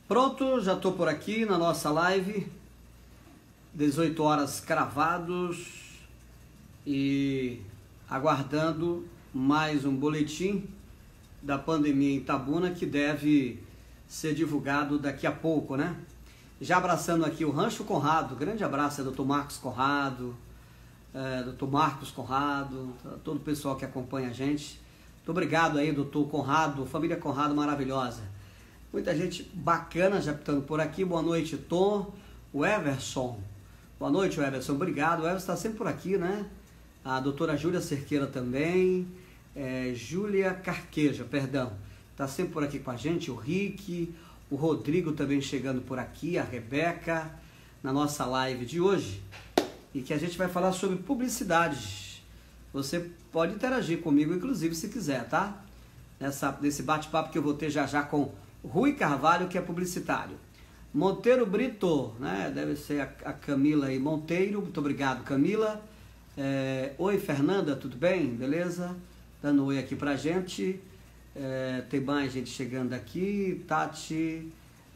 Pronto, já estou por aqui na nossa live, 18 horas cravados e aguardando mais um boletim da pandemia em Itabuna que deve ser divulgado daqui a pouco, né? Já abraçando aqui o Rancho Conrado, grande abraço ao Dr. Marcos Conrado, Dr. Marcos Conrado, todo o pessoal que acompanha a gente. Muito obrigado aí, Dr. Conrado, família Conrado maravilhosa. Muita gente bacana já estando por aqui. Boa noite, Tom. O Everson. Boa noite, Everson. Obrigado. O Everson está sempre por aqui, né? A doutora Júlia Cerqueira também. Júlia Carqueja, perdão. Está sempre por aqui com a gente. O Rick. O Rodrigo também chegando por aqui. A Rebeca. Na nossa live de hoje. E que a gente vai falar sobre publicidade. Você pode interagir comigo, inclusive, se quiser, tá? Nesse bate-papo que eu vou ter já já com Rui Carvalho, que é publicitário. Monteiro Brito, né? Deve ser a Camila aí. Monteiro, muito obrigado, Camila. Oi, Fernanda, tudo bem? Beleza? Dando um oi aqui pra gente. Tem mais gente chegando aqui. Tati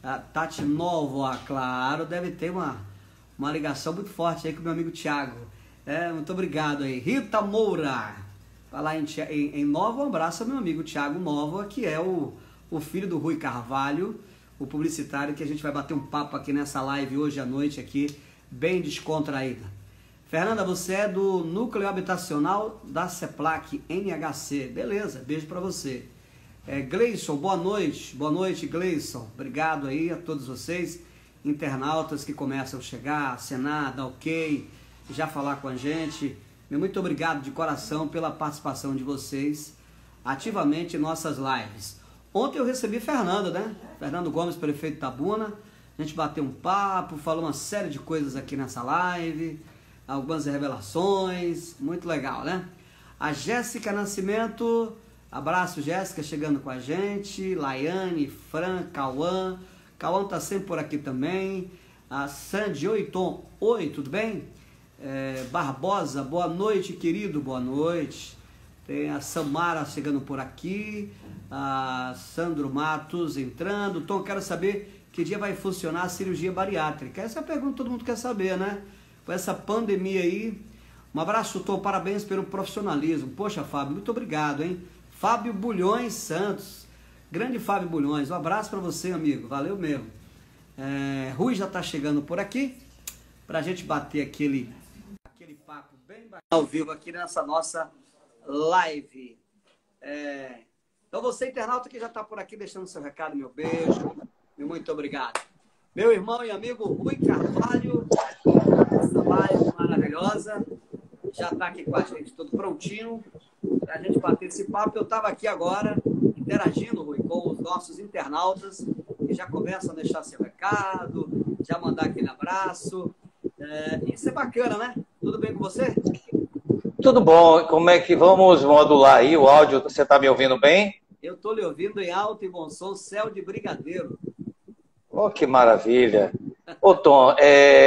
Novo, claro, deve ter uma ligação muito forte aí com o meu amigo Thiago. Muito obrigado aí. Rita Moura. Falar em Nova, um abraço ao meu amigo Thiago Nova, que é o filho do Rui Carvalho, o publicitário, que a gente vai bater um papo aqui nessa live hoje à noite, aqui, bem descontraída. Fernanda, você é do Núcleo Habitacional da CEPLAC NHC. Beleza, beijo para você. Gleison, boa noite. Boa noite, Gleison. Obrigado aí a todos vocês, internautas que começam a chegar, acenar, dar ok, já falar com a gente. Muito obrigado de coração pela participação de vocês ativamente em nossas lives. Ontem eu recebi Fernando, né? Fernando Gomes, prefeito de Itabuna. A gente bateu um papo, falou uma série de coisas aqui nessa live, algumas revelações, muito legal, né? A Jéssica Nascimento, abraço Jéssica, chegando com a gente. Laiane, Fran, Cauã. Cauã tá sempre por aqui também. A Sandy, oi Tom, oi, tudo bem? Barbosa, boa noite, querido, boa noite. Tem a Samara chegando por aqui. A Sandro Matos entrando. Tom, quero saber que dia vai funcionar a cirurgia bariátrica. Essa é a pergunta que todo mundo quer saber, né? Com essa pandemia aí. Um abraço, Tom, parabéns pelo profissionalismo. Poxa, Fábio, muito obrigado, hein? Fábio Bulhões Santos. Grande Fábio Bulhões. Um abraço para você, amigo. Valeu mesmo. Rui já tá chegando por aqui pra gente bater aquele papo bem bacana ao vivo aqui nessa nossa live. Então você, internauta, que já está por aqui deixando seu recado, meu beijo e muito obrigado. Meu irmão e amigo Rui Carvalho, essa live maravilhosa, já está aqui com a gente, tudo prontinho para a gente bater esse papo. Eu estava aqui agora interagindo, Rui, com os nossos internautas que já começam a deixar seu recado, já mandar aquele abraço. Isso é bacana, né? Tudo bem com você? Tudo bom. Como é que vamos modular aí o áudio? Você está me ouvindo bem? Eu estou lhe ouvindo em alto e bom som, céu de brigadeiro. Oh, que maravilha. Ô, Tom,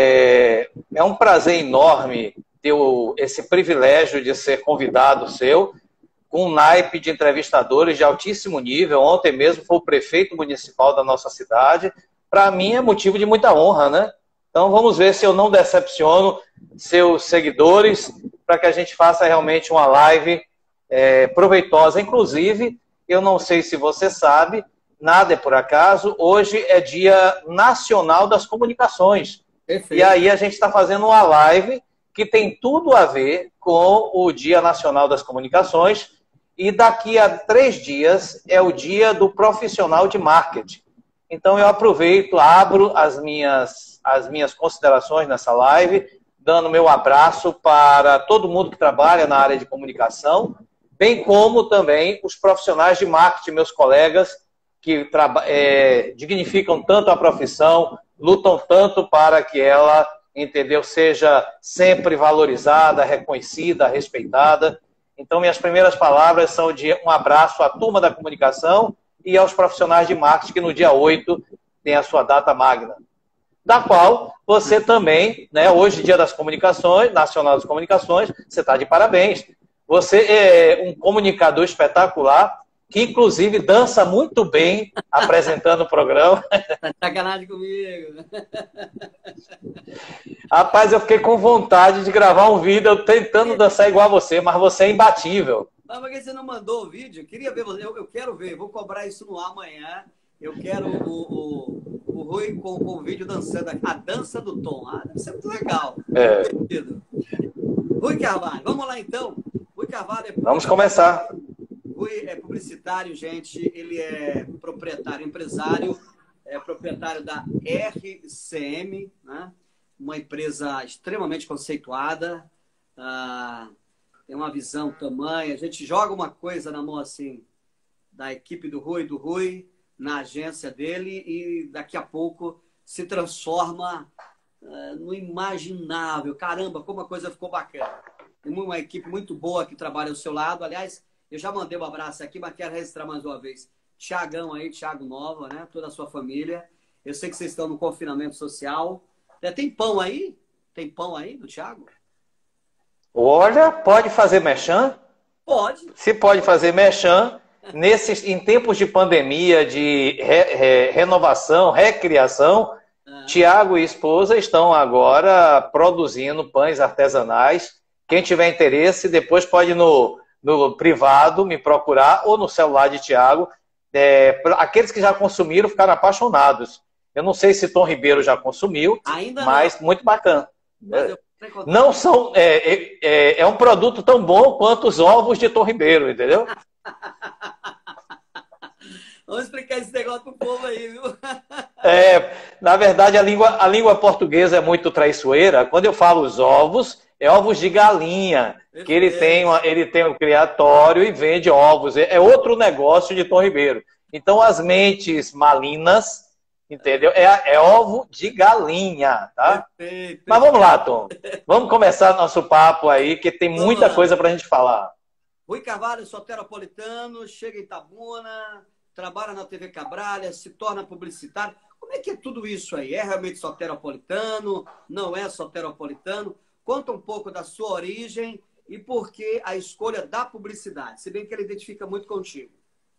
é um prazer enorme ter esse privilégio de ser convidado seu, com um naipe de entrevistadores de altíssimo nível. Ontem mesmo foi o prefeito municipal da nossa cidade. Para mim é motivo de muita honra, né? Então vamos ver se eu não decepciono seus seguidores, para que a gente faça realmente uma live proveitosa. Inclusive, eu não sei se você sabe, nada é por acaso, hoje é Dia Nacional das Comunicações. Perfeito. E aí a gente está fazendo uma live que tem tudo a ver com o Dia Nacional das Comunicações, e daqui a 3 dias é o Dia do Profissional de Marketing. Então eu aproveito, abro as minhas considerações nessa live, dando meu abraço para todo mundo que trabalha na área de comunicação, bem como também os profissionais de marketing, meus colegas, que dignificam tanto a profissão, lutam tanto para que ela, entendeu, seja sempre valorizada, reconhecida, respeitada. Então, minhas primeiras palavras são de um abraço à turma da comunicação e aos profissionais de marketing, que no dia 8 tem a sua data magna, da qual você também, né, hoje, Dia das Comunicações, Nacional das Comunicações, você está de parabéns. Você é um comunicador espetacular que inclusive dança muito bem apresentando o programa. Tá de sacanagem comigo. Rapaz, eu fiquei com vontade de gravar um vídeo eu tentando dançar igual a você, mas você é imbatível. Mas por que você não mandou o vídeo? Eu queria ver você. Eu quero ver. Vou cobrar isso no ar amanhã. Eu quero o Rui com o vídeo dançando a dança do Tom. Ah, deve ser muito legal. É. Rui Carvalho, vamos lá então. Rui Carvalho Vamos começar. Rui é publicitário, gente. Ele é proprietário, empresário, é proprietário da RCM, né? Uma empresa extremamente conceituada. Tem uma visão, tamanho. A gente joga uma coisa na mão assim da equipe do Rui, na agência dele e daqui a pouco se transforma no imaginável. Caramba, como a coisa ficou bacana. Tem uma equipe muito boa que trabalha ao seu lado. Aliás, eu já mandei um abraço aqui, mas quero registrar mais uma vez. Tiagão aí, Tiago Nova, né? Toda a sua família. Eu sei que vocês estão no confinamento social. Tem pão aí? Tem pão aí do Tiago? Olha, pode fazer merchan? Pode. Se pode fazer merchan, em tempos de pandemia, de renovação, recriação, Tiago e esposa estão agora produzindo pães artesanais. Quem tiver interesse, depois pode ir no privado me procurar ou no celular de Tiago. Aqueles que já consumiram ficaram apaixonados. Eu não sei se Tom Ribeiro já consumiu, ainda mas não. Muito bacana. Mas não são, é um produto tão bom quanto os ovos de Tom Ribeiro, entendeu? Vamos explicar esse negócio pro povo aí, viu? Na verdade, a língua portuguesa é muito traiçoeira. Quando eu falo os ovos, é ovos de galinha, que ele tem um criatório e vende ovos. É outro negócio de Tom Ribeiro. Então, as mentes malinas, entendeu? É ovo de galinha, tá? Perfeito. Mas vamos lá, Tom. Vamos começar nosso papo aí, que tem muita coisa pra gente falar. Rui Carvalho, soteropolitano, chega em Itabuna, trabalha na TV Cabralha, se torna publicitário. Como é que é tudo isso aí? É realmente soteropolitano? Não é soteropolitano? Conta um pouco da sua origem e por que a escolha da publicidade, se bem que ele identifica muito contigo.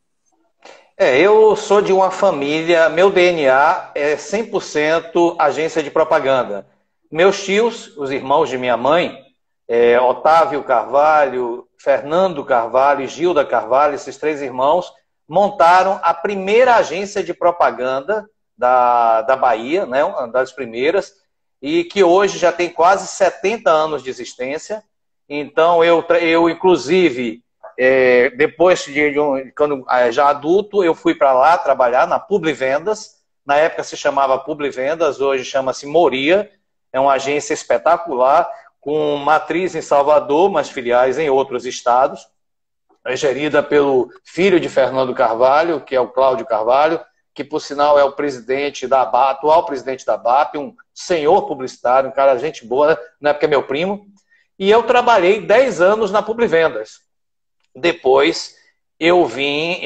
Eu sou de uma família, meu DNA é 100% agência de propaganda. Meus tios, os irmãos de minha mãe, Otávio Carvalho, Fernando Carvalho e Gilda Carvalho, esses três irmãos, montaram a primeira agência de propaganda da Bahia, né, uma das primeiras, e que hoje já tem quase 70 anos de existência. Então, eu inclusive, depois quando já adulto, eu fui para lá trabalhar na Publivendas. Na época se chamava Publivendas, hoje chama-se Moria. É uma agência espetacular, com matriz em Salvador, mas filiais em outros estados. É gerida pelo filho de Fernando Carvalho, que é o Cláudio Carvalho, que por sinal é o presidente da BAP, atual presidente da BAP, um senhor publicitário, um cara gente boa, não é porque é meu primo. E eu trabalhei 10 anos na Publivendas. Depois eu vim,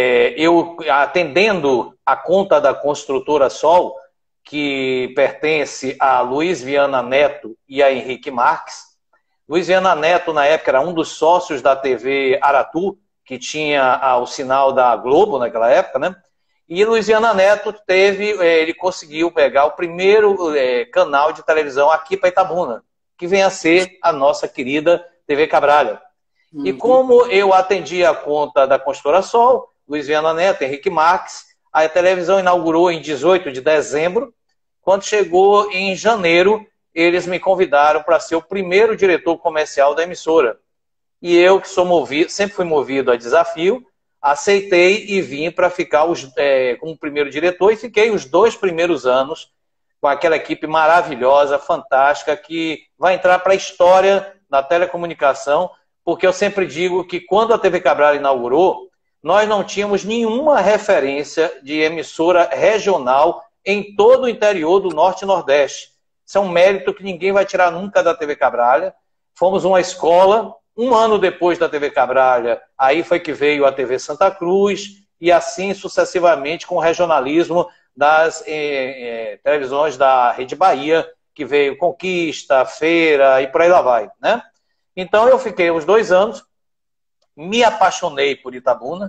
atendendo a conta da construtora Sol, que pertence a Luiz Viana Neto e a Henrique Marques. Luiz Viana Neto, na época, era um dos sócios da TV Aratu, que tinha o sinal da Globo naquela época, né? E Luiz Viana Neto ele conseguiu pegar o primeiro canal de televisão aqui para Itabuna, que vem a ser a nossa querida TV Cabralha. E como eu atendi a conta da Construtora Sol, Luiz Viana Neto, Henrique Marques, a televisão inaugurou em 18 de dezembro. Quando chegou em janeiro, eles me convidaram para ser o primeiro diretor comercial da emissora. E eu, que sempre fui movido a desafio, aceitei e vim para ficar como primeiro diretor e fiquei os 2 primeiros anos com aquela equipe maravilhosa, fantástica, que vai entrar para a história da telecomunicação, porque eu sempre digo que quando a TV Cabral inaugurou, nós não tínhamos nenhuma referência de emissora regional em todo o interior do Norte e Nordeste. Isso é um mérito que ninguém vai tirar nunca da TV Cabralha. Fomos uma escola, um ano depois da TV Cabralha, aí foi que veio a TV Santa Cruz, e assim sucessivamente com o regionalismo das televisões da Rede Bahia, que veio Conquista, Feira e por aí lá vai, né? Então eu fiquei uns 2 anos, me apaixonei por Itabuna,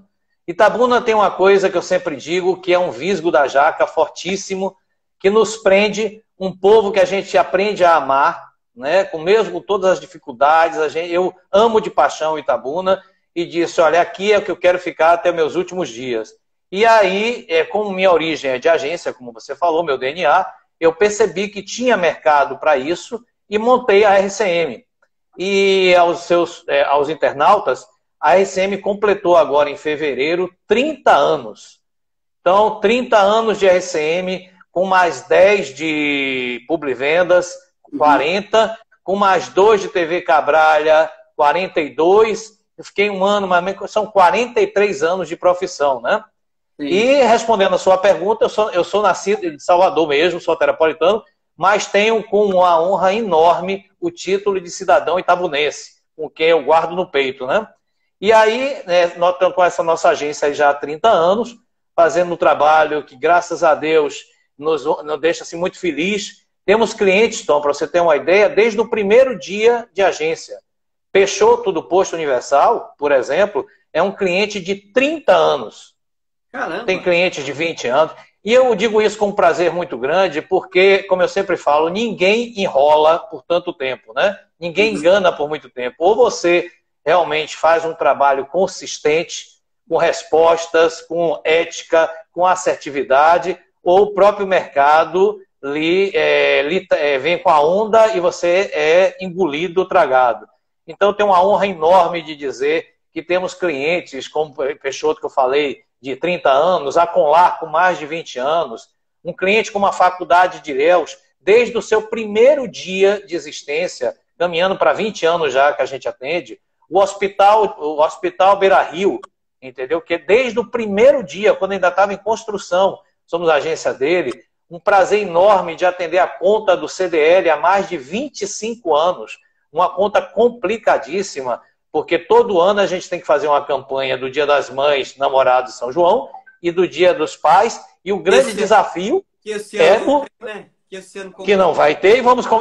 Itabuna tem uma coisa que eu sempre digo, que é um visgo da jaca fortíssimo, que nos prende, um povo que a gente aprende a amar, né? Mesmo com todas as dificuldades, eu amo de paixão Itabuna e disse, olha, aqui é o que eu quero ficar até meus últimos dias. E aí, como minha origem é de agência, como você falou, meu DNA, eu percebi que tinha mercado para isso e montei a RCM. E aos internautas, a RCM completou agora em fevereiro 30 anos. Então, 30 anos de RCM, com mais 10 de Publivendas, 40, com mais 2 de TV Cabralha, 42. Eu fiquei um ano, mas são 43 anos de profissão, né? Sim. E respondendo a sua pergunta, eu sou nascido de Salvador mesmo, sou terapolitano, mas tenho com uma honra enorme o título de cidadão itabunense, com quem eu guardo no peito, né? E aí, nós estamos com essa nossa agência aí já há 30 anos, fazendo um trabalho que, graças a Deus, nos deixa assim, muito feliz. Temos clientes, Tom, para você ter uma ideia, desde o primeiro dia de agência. Peixoto do Posto Universal, por exemplo, é um cliente de 30 anos. Caramba. Tem clientes de 20 anos. E eu digo isso com um prazer muito grande, porque, como eu sempre falo, ninguém enrola por tanto tempo, né? Ninguém engana por muito tempo. Ou você realmente faz um trabalho consistente, com respostas, com ética, com assertividade, ou o próprio mercado vem com a onda e você é engolido, tragado. Então, eu tenho uma honra enorme de dizer que temos clientes, como o Peixoto que eu falei, de 30 anos, a Conlar com mais de 20 anos, um cliente com uma faculdade de Ilhéus, desde o seu primeiro dia de existência, caminhando para 20 anos já que a gente atende, o Hospital Beira-Rio, entendeu? Que desde o primeiro dia, quando ainda estava em construção, somos a agência dele, um prazer enorme de atender a conta do CDL há mais de 25 anos, uma conta complicadíssima, porque todo ano a gente tem que fazer uma campanha do Dia das Mães, Namorados de São João, e do Dia dos Pais, e o grande desafio que não vai ter, e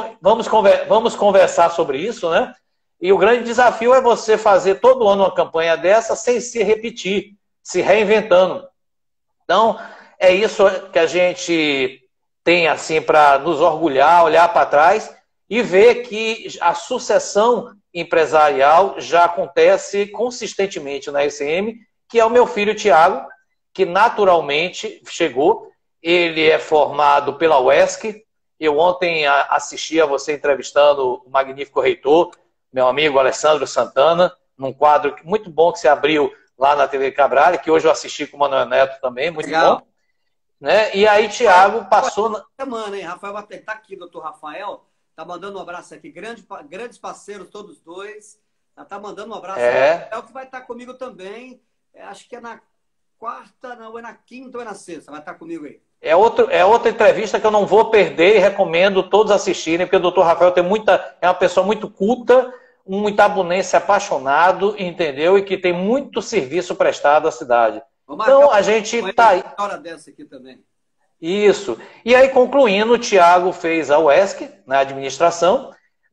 vamos conversar sobre isso, né? E o grande desafio é você fazer todo ano uma campanha dessa sem se repetir, se reinventando. Então, é isso que a gente tem assim para nos orgulhar, olhar para trás e ver que a sucessão empresarial já acontece consistentemente na SM, que é o meu filho Tiago, que naturalmente chegou. Ele é formado pela UESC. Eu ontem assisti a você entrevistando o magnífico reitor, meu amigo Alessandro Santana, num quadro muito bom que você abriu lá na TV Cabral, que hoje eu assisti com o Manuel Neto também, muito legal. Bom. Né? E aí Tiago passou... Semana, hein? Rafael vai estar aqui, doutor Rafael. Tá mandando um abraço aqui. Grandes parceiros, todos dois. Tá mandando um abraço. É o que vai estar comigo também. Acho que é na quarta, não, é na quinta ou é na sexta. Vai estar comigo aí. É outra entrevista que eu não vou perder e recomendo todos assistirem, porque o doutor Rafael é uma pessoa muito culta, um itabunense apaixonado, entendeu? E que tem muito serviço prestado à cidade. Então, a gente está aí. Hora dessa aqui também. Isso. E aí, concluindo, o Tiago fez a UESC, na administração.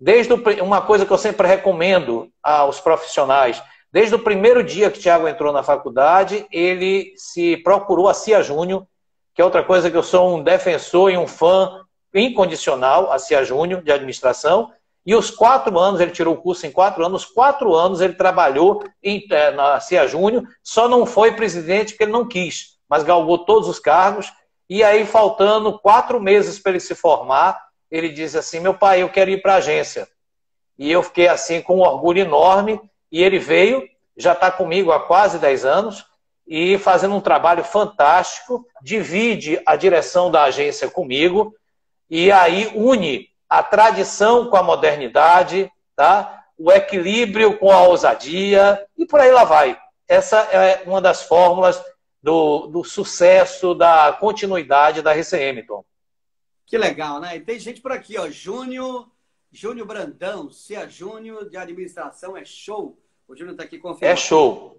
Uma coisa que eu sempre recomendo aos profissionais, desde o primeiro dia que o Tiago entrou na faculdade, ele se procurou a CIA Júnior, que é outra coisa que eu sou um defensor e um fã incondicional, a CIA Júnior, de administração. E os 4 anos, ele tirou o curso em 4 anos, 4 anos ele trabalhou na CIA Júnior, só não foi presidente porque ele não quis, mas galgou todos os cargos. E aí, faltando 4 meses para ele se formar, ele disse assim, meu pai, eu quero ir para a agência. E eu fiquei assim com um orgulho enorme, e ele veio, já está comigo há quase 10 anos, e fazendo um trabalho fantástico, divide a direção da agência comigo, e aí une a tradição com a modernidade, tá? O equilíbrio com a ousadia, e por aí lá vai. Essa é uma das fórmulas do sucesso, da continuidade da RCM, Tom. Que legal, né? E tem gente por aqui, ó, Júnior Brandão, CIA Júnior de administração, é show. O Júnior está aqui confirmando. É show.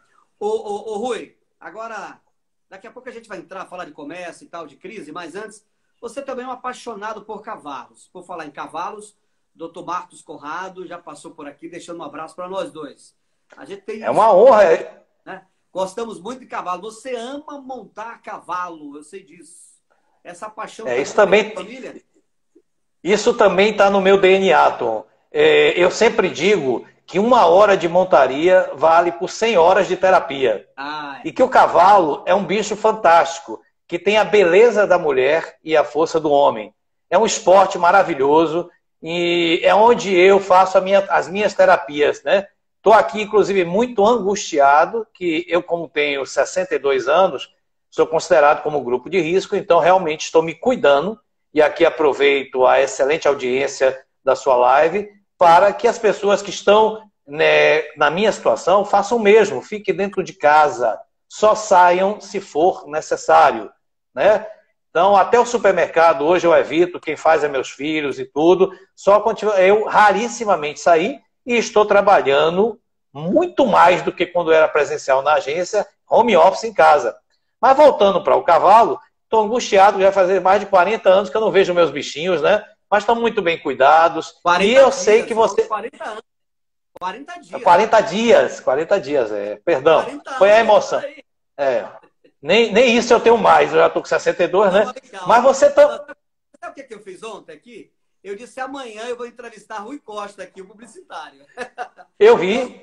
Ô, Rui, agora, daqui a pouco a gente vai entrar, falar de comércio e tal, de crise, mas antes, você também é um apaixonado por cavalos. Por falar em cavalos, Dr. Marcos Conrado já passou por aqui, deixando um abraço para nós dois. A gente tem uma honra. Né? Gostamos muito de cavalo. Você ama montar a cavalo, eu sei disso. Essa paixão Isso também, família. isso também está no meu DNA, Tom. Eu sempre digo que 1 hora de montaria vale por 100 horas de terapia. E que o cavalo é um bicho fantástico, que tem a beleza da mulher e a força do homem. É um esporte maravilhoso e é onde eu faço as minhas terapias, né? Estou aqui, inclusive, muito angustiado, que eu, como tenho 62 anos, sou considerado como grupo de risco, então realmente estou me cuidando. E aqui aproveito a excelente audiência da sua live para que as pessoas que estão, né, na minha situação façam o mesmo. Fiquem dentro de casa, só saiam se for necessário, né? Então, até o supermercado hoje eu evito, quem faz é meus filhos e tudo. Só quando eu rarissimamente saí e estou trabalhando muito mais do que quando era presencial na agência, home office em casa. Mas voltando para o cavalo, estou angustiado, já faz mais de 40 anos que eu não vejo meus bichinhos, né? Mas estão muito bem cuidados. E eu sei que você... 40 anos. 40 dias. 40 dias, perdão. Foi a emoção. Nem isso eu tenho mais, eu já estou com 62, né? Mas você tá... Sabe o que eu fiz ontem aqui? Eu disse, amanhã eu vou entrevistar Rui Costa aqui, o publicitário. Eu vi.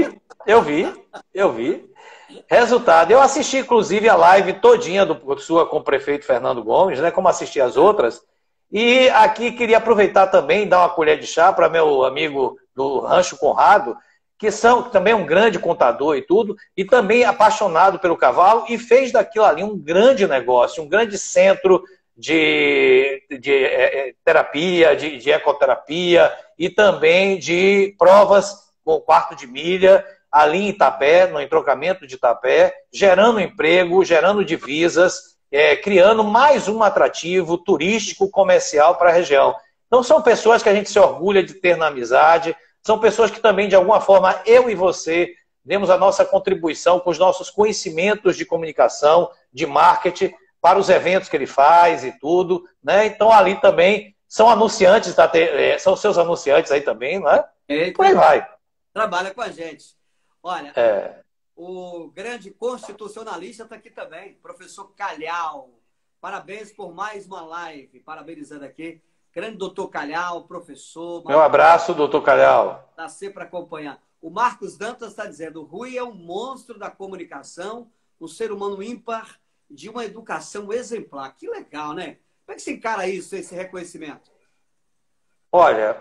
Resultado, eu assisti inclusive a live todinha sua com o prefeito Fernando Gomes, né? Como assisti as outras. E aqui queria aproveitar também, dar uma colher de chá para meu amigo do Rancho Conrado, que também é um grande contador e tudo, e também apaixonado pelo cavalo, e fez daquilo ali um grande negócio, um grande centro de terapia, de ecoterapia, e também de provas com quarto de milha, ali em Itapé, no entrocamento de Itapé, gerando emprego, gerando divisas, criando mais um atrativo turístico, comercial para a região. Então são pessoas que a gente se orgulha de ter na amizade, são pessoas que também, de alguma forma, eu e você demos a nossa contribuição com os nossos conhecimentos de comunicação, de marketing, para os eventos que ele faz e tudo, né? Então ali também são anunciantes, são seus anunciantes aí também, não é? Por aí vai. Trabalha com a gente. Olha, o grande constitucionalista está aqui também, professor Calhau. Parabéns por mais uma live. Parabenizando aqui. Grande doutor Calhau, professor. Meu abraço, doutor Calhau. Está sempre acompanhando. O Marcos Dantas está dizendo, o Rui é um monstro da comunicação, um ser humano ímpar, de uma educação exemplar. Que legal, né? Como é que se encara isso, esse reconhecimento? Olha,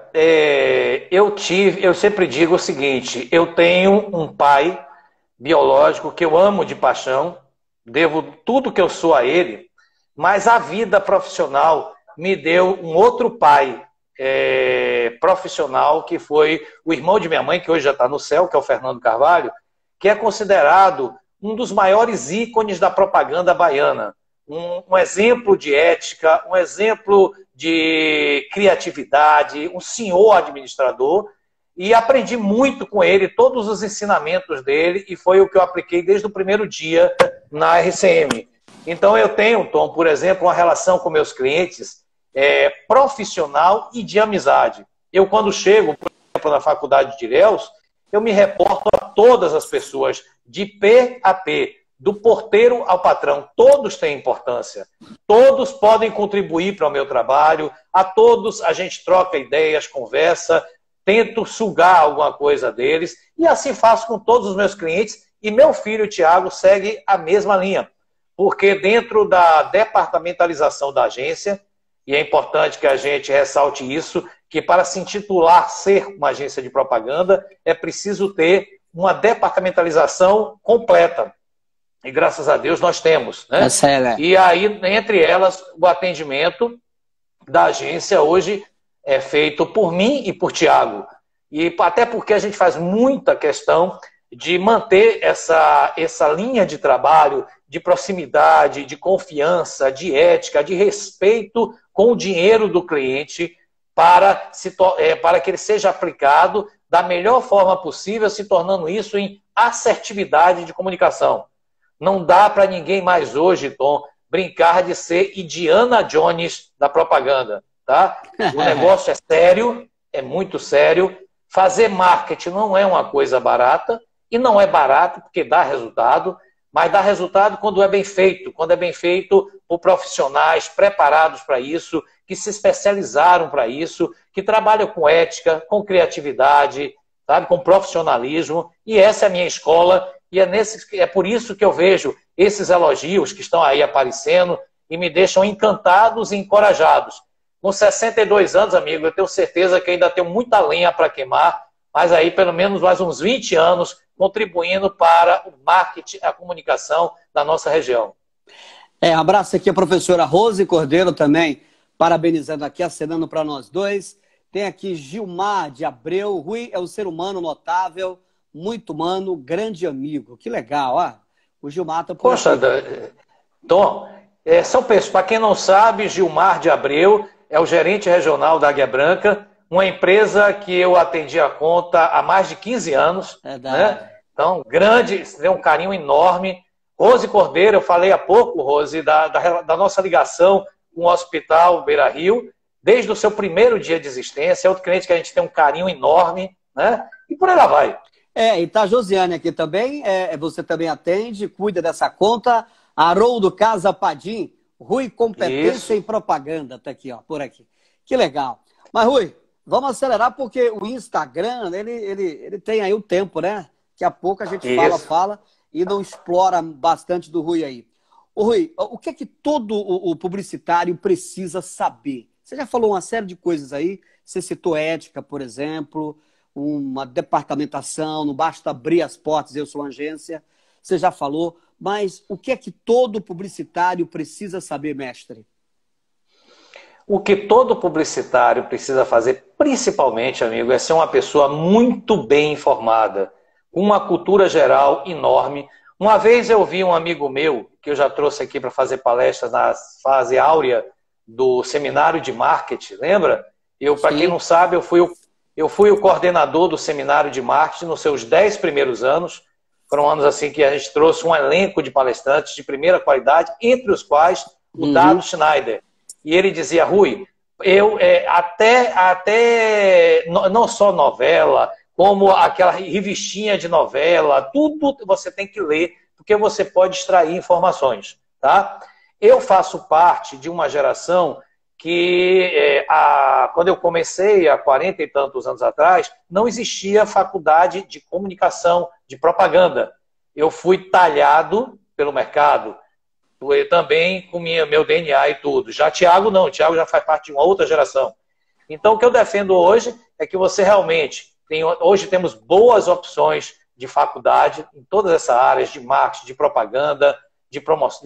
eu sempre digo o seguinte, eu tenho um pai biológico que eu amo de paixão, devo tudo que eu sou a ele, mas a vida profissional me deu um outro pai profissional, que foi o irmão de minha mãe, que hoje já está no céu, que é o Fernando Carvalho, que é considerado um dos maiores ícones da propaganda baiana. Um exemplo de ética, um exemplo de criatividade, um senhor administrador, e aprendi muito com ele, todos os ensinamentos dele, e foi o que eu apliquei desde o primeiro dia na RCM. Então eu tenho, Tom, por exemplo, uma relação com meus clientes profissional e de amizade. Eu, quando chego, por exemplo, na faculdade de Ilhéus, eu me reporto a todas as pessoas, de P a P, do porteiro ao patrão. Todos têm importância. Todos podem contribuir para o meu trabalho. A todos a gente troca ideias, conversa, tento sugar alguma coisa deles. E assim faço com todos os meus clientes. E meu filho, Tiago, segue a mesma linha. Porque dentro da departamentalização da agência, e é importante que a gente ressalte isso, que para se intitular ser uma agência de propaganda, é preciso ter uma departamentalização completa. E graças a Deus nós temos, né? E aí, entre elas, o atendimento da agência hoje é feito por mim e por Tiago. E até porque a gente faz muita questão de manter essa linha de trabalho, de proximidade, de confiança, de ética, de respeito com o dinheiro do cliente, para que ele seja aplicado da melhor forma possível, se tornando isso em assertividade de comunicação. Não dá para ninguém mais hoje, Tom, brincar de ser Indiana Jones da propaganda, tá? O negócio é sério, é muito sério. Fazer marketing não é uma coisa barata E não é barato, porque dá resultado, mas dá resultado quando é bem feito por profissionais preparados para isso, que se especializaram para isso, que trabalham com ética, com criatividade, sabe, com profissionalismo. E essa é a minha escola, e é por isso que eu vejo esses elogios que estão aí aparecendo e me deixam encantados e encorajados. Com 62 anos, amigo, eu tenho certeza que ainda tenho muita lenha para queimar, mas aí pelo menos mais uns 20 anos contribuindo para o marketing, a comunicação da nossa região. Abraço aqui a professora Rose Cordeiro também, parabenizando aqui, acenando para nós dois. Tem aqui Gilmar de Abreu. Rui é um ser humano notável, muito humano, grande amigo. Que legal, ó. O Gilmar tá por Poxa, Tom, são pessoas, para quem não sabe, Gilmar de Abreu é o gerente regional da Águia Branca, uma empresa que eu atendi a conta há mais de 15 anos. Né? Então, grande, tem um carinho enorme. Rose Cordeiro, eu falei há pouco, Rose, da nossa ligação com o Hospital Beira Rio, desde o seu primeiro dia de existência, é outro cliente que a gente tem um carinho enorme, né? E por aí lá vai. E tá a Josiane aqui também, você também atende, cuida dessa conta. Haroldo Casa Padim, Rui Competência em Propaganda, tá aqui, ó, por aqui. Que legal. Mas, Rui, vamos acelerar porque o Instagram, ele tem aí o tempo, né? Daqui a pouco a gente fala e não explora bastante do Rui aí. Ô, Rui, o que é que todo o publicitário precisa saber? Você já falou uma série de coisas aí, você citou ética, por exemplo, uma departamentação, não basta abrir as portas, eu sou uma agência, você já falou, mas o que é que todo publicitário precisa saber, mestre? O que todo publicitário precisa fazer, principalmente, amigo, é ser uma pessoa muito bem informada, com uma cultura geral enorme. Uma vez eu vi um amigo meu, que eu já trouxe aqui para fazer palestras na fase áurea do seminário de marketing, lembra? Para quem não sabe, eu fui o coordenador do seminário de marketing nos seus 10 primeiros anos. Foram anos assim que a gente trouxe um elenco de palestrantes de primeira qualidade, entre os quais o Dado Schneider. E ele dizia, Rui, não só novela, como aquela revistinha de novela, tudo você tem que ler, porque você pode extrair informações. Tá? Eu faço parte de uma geração que, quando eu comecei, há 40 e tantos anos atrás, não existia faculdade de comunicação, de propaganda. Eu fui talhado pelo mercado, eu também com meu DNA e tudo. Já Tiago não, Tiago já faz parte de uma outra geração. Então, o que eu defendo hoje é que você realmente... Hoje temos boas opções de faculdade em todas essas áreas, de marketing, de propaganda, de promoção,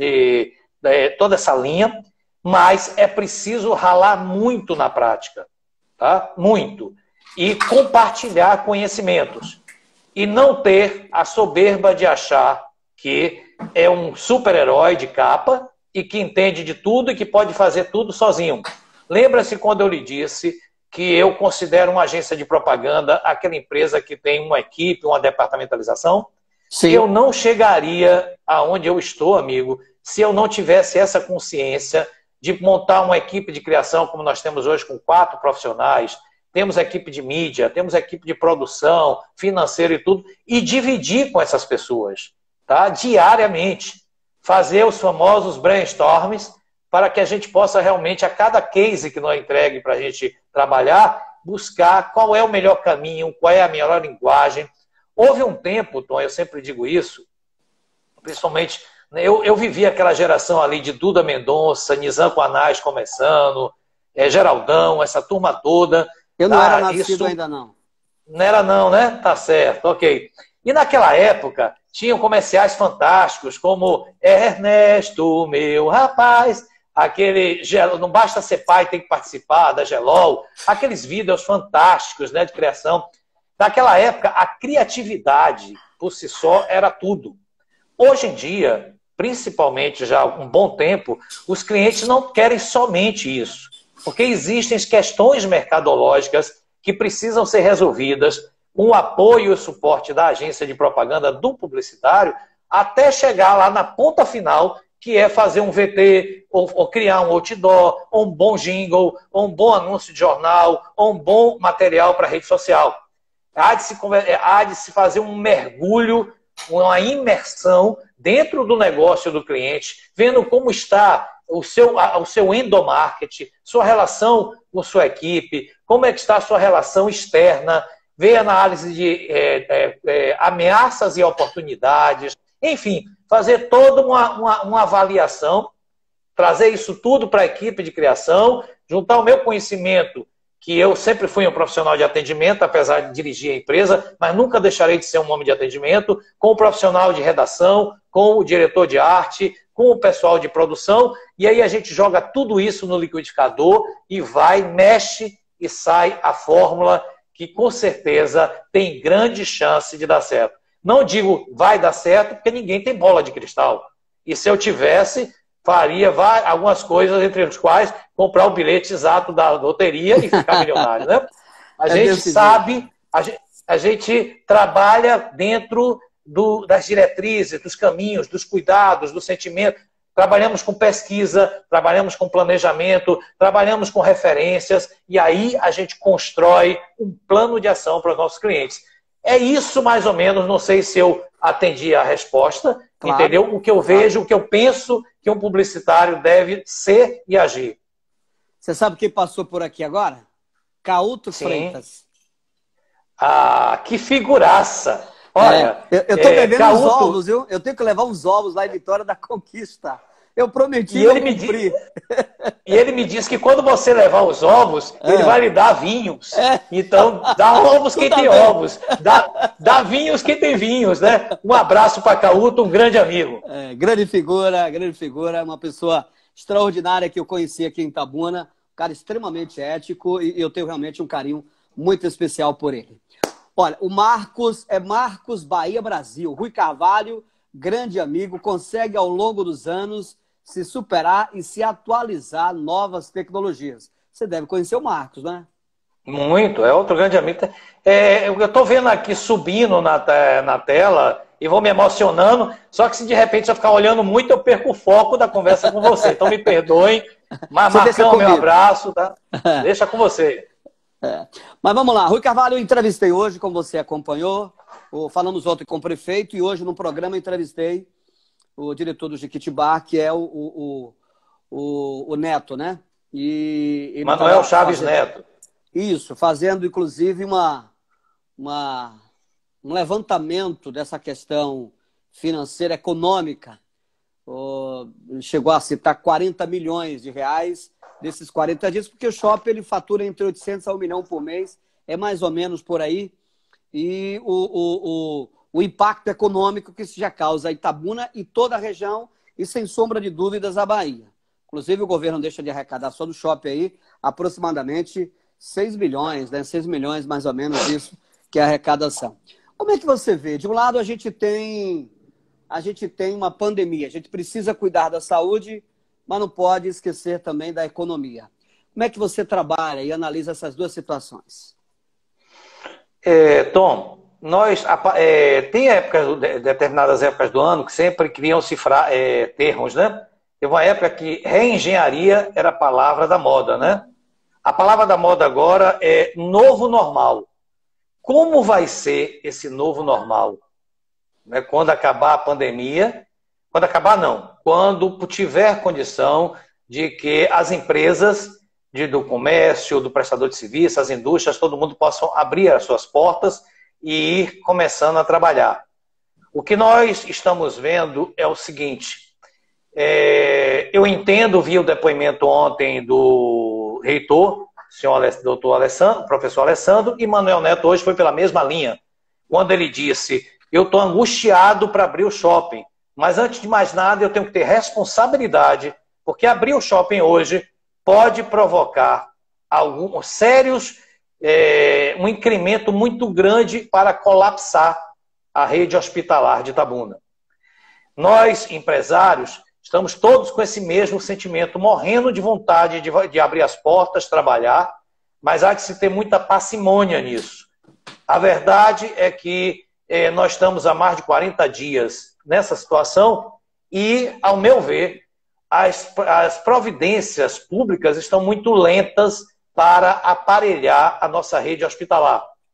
toda essa linha, mas é preciso ralar muito na prática, tá? Muito. E compartilhar conhecimentos. E não ter a soberba de achar que é um super-herói de capa e que entende de tudo e que pode fazer tudo sozinho. Lembra-se quando eu lhe disse que eu considero uma agência de propaganda aquela empresa que tem uma equipe, uma departamentalização? Sim. Eu não chegaria aonde eu estou, amigo, se eu não tivesse essa consciência de montar uma equipe de criação, como nós temos hoje com 4 profissionais, temos equipe de mídia, temos equipe de produção, financeiro e tudo, e dividir com essas pessoas, tá? Diariamente. Fazer os famosos brainstorms para que a gente possa realmente, a cada case que nós entregue para a gente trabalhar, buscar qual é o melhor caminho, qual é a melhor linguagem. Houve um tempo, Tom, eu sempre digo isso, principalmente, eu vivi aquela geração ali de Duda Mendonça, Nizam Quanais começando, Geraldão, essa turma toda. Eu não era nascido ainda não. Não era não, né? Tá certo, ok. E naquela época, tinham comerciais fantásticos, como Ernesto, meu rapaz, aquele, não basta ser pai, tem que participar, da Gelol, aqueles vídeos fantásticos, né, de criação. Naquela época, a criatividade, por si só, era tudo. Hoje em dia, principalmente já há um bom tempo, os clientes não querem somente isso. Porque existem questões mercadológicas que precisam ser resolvidas com o apoio e o suporte da agência de propaganda do publicitário até chegar lá na ponta final, que é fazer um VT, ou criar um outdoor, ou um bom jingle, ou um bom anúncio de jornal, ou um bom material para rede social. há de se fazer um mergulho, uma imersão dentro do negócio do cliente, vendo como está o seu endomarketing, sua relação com sua equipe, como é que está a sua relação externa, ver análise de ameaças e oportunidades, enfim, fazer toda uma avaliação, trazer isso tudo para a equipe de criação, juntar o meu conhecimento, que eu sempre fui um profissional de atendimento, apesar de dirigir a empresa, mas nunca deixarei de ser um homem de atendimento, com o profissional de redação, com o diretor de arte, com o pessoal de produção, e aí a gente joga tudo isso no liquidificador e vai, mexe e sai a fórmula que com certeza tem grande chance de dar certo. Não digo vai dar certo, porque ninguém tem bola de cristal. E se eu tivesse, faria algumas coisas, entre as quais comprar o bilhete exato da loteria e ficar milionário, né? A gente sabe, a gente trabalha dentro das diretrizes, dos caminhos, dos cuidados, do sentimento. Trabalhamos com pesquisa, trabalhamos com planejamento, trabalhamos com referências e aí a gente constrói um plano de ação para os nossos clientes. É isso mais ou menos, não sei se eu atendi a resposta, claro, entendeu? O que eu vejo, o que eu penso que um publicitário deve ser e agir. Você sabe quem passou por aqui agora? Caúto Freitas. Ah, que figuraça! Olha, eu tô bebendo uns ovos, viu? Eu tenho que levar uns ovos lá em Vitória da Conquista. Eu prometi e cumprir. E ele me disse que quando você levar os ovos, ele vai lhe dar vinhos. Então, dá ovos quem tem ovos. Dá vinhos quem tem vinhos, né? Um abraço para Caúto, um grande amigo. Grande figura, uma pessoa extraordinária que eu conheci aqui em Itabuna, um cara extremamente ético e eu tenho realmente um carinho muito especial por ele. Olha, o Marcos é Marcos Bahia Brasil. Rui Carvalho, grande amigo, consegue ao longo dos anos se superar e se atualizar a novas tecnologias. Você deve conhecer o Marcos, né? Muito, é outro grande amigo. Eu estou vendo aqui subindo na tela e vou me emocionando, só que se de repente eu ficar olhando muito, eu perco o foco da conversa com você. Então me perdoem, mas Marcão, meu abraço, tá? Deixa com você. Mas vamos lá, Rui Carvalho, eu entrevistei hoje, como você acompanhou, falamos ontem com o prefeito e hoje no programa eu entrevistei o diretor do Jequitibá, que é o Neto, né? E Manuel Chaves Neto. Isso, fazendo inclusive um levantamento dessa questão financeira, econômica. Chegou a citar 40 milhões de reais desses 40 dias, porque o shopping ele fatura entre 800 a 1 milhão por mês, é mais ou menos por aí. E o impacto econômico que isso já causa a Itabuna e toda a região, e sem sombra de dúvidas a Bahia. Inclusive o governo deixa de arrecadar só do shopping aí aproximadamente 6 milhões, né? 6 milhões mais ou menos isso que é a arrecadação. Como é que você vê? De um lado a gente tem uma pandemia, a gente precisa cuidar da saúde, mas não pode esquecer também da economia. Como é que você trabalha e analisa essas duas situações? Tom, tem determinadas épocas do ano que sempre criam-se termos, né? Teve uma época que reengenharia era a palavra da moda, né? A palavra da moda agora é novo normal. Como vai ser esse novo normal? Né? Quando acabar a pandemia, quando acabar não, quando tiver condição de que as empresas do comércio, do prestador de serviços, as indústrias, todo mundo possam abrir as suas portas e ir começando a trabalhar. O que nós estamos vendo é o seguinte, eu entendo, vi o depoimento ontem do reitor, doutor Alessandro, professor Alessandro, e Manuel Neto hoje foi pela mesma linha, quando ele disse, eu estou angustiado para abrir o shopping, mas antes de mais nada eu tenho que ter responsabilidade, porque abrir o shopping hoje pode provocar alguns sérios, um incremento muito grande para colapsar a rede hospitalar de Itabuna. Nós, empresários, estamos todos com esse mesmo sentimento, morrendo de vontade de abrir as portas, trabalhar, mas há de se ter muita parcimônia nisso. A verdade é que nós estamos há mais de 40 dias nessa situação e, ao meu ver, as providências públicas estão muito lentas para aparelhar a nossa rede hospitalar.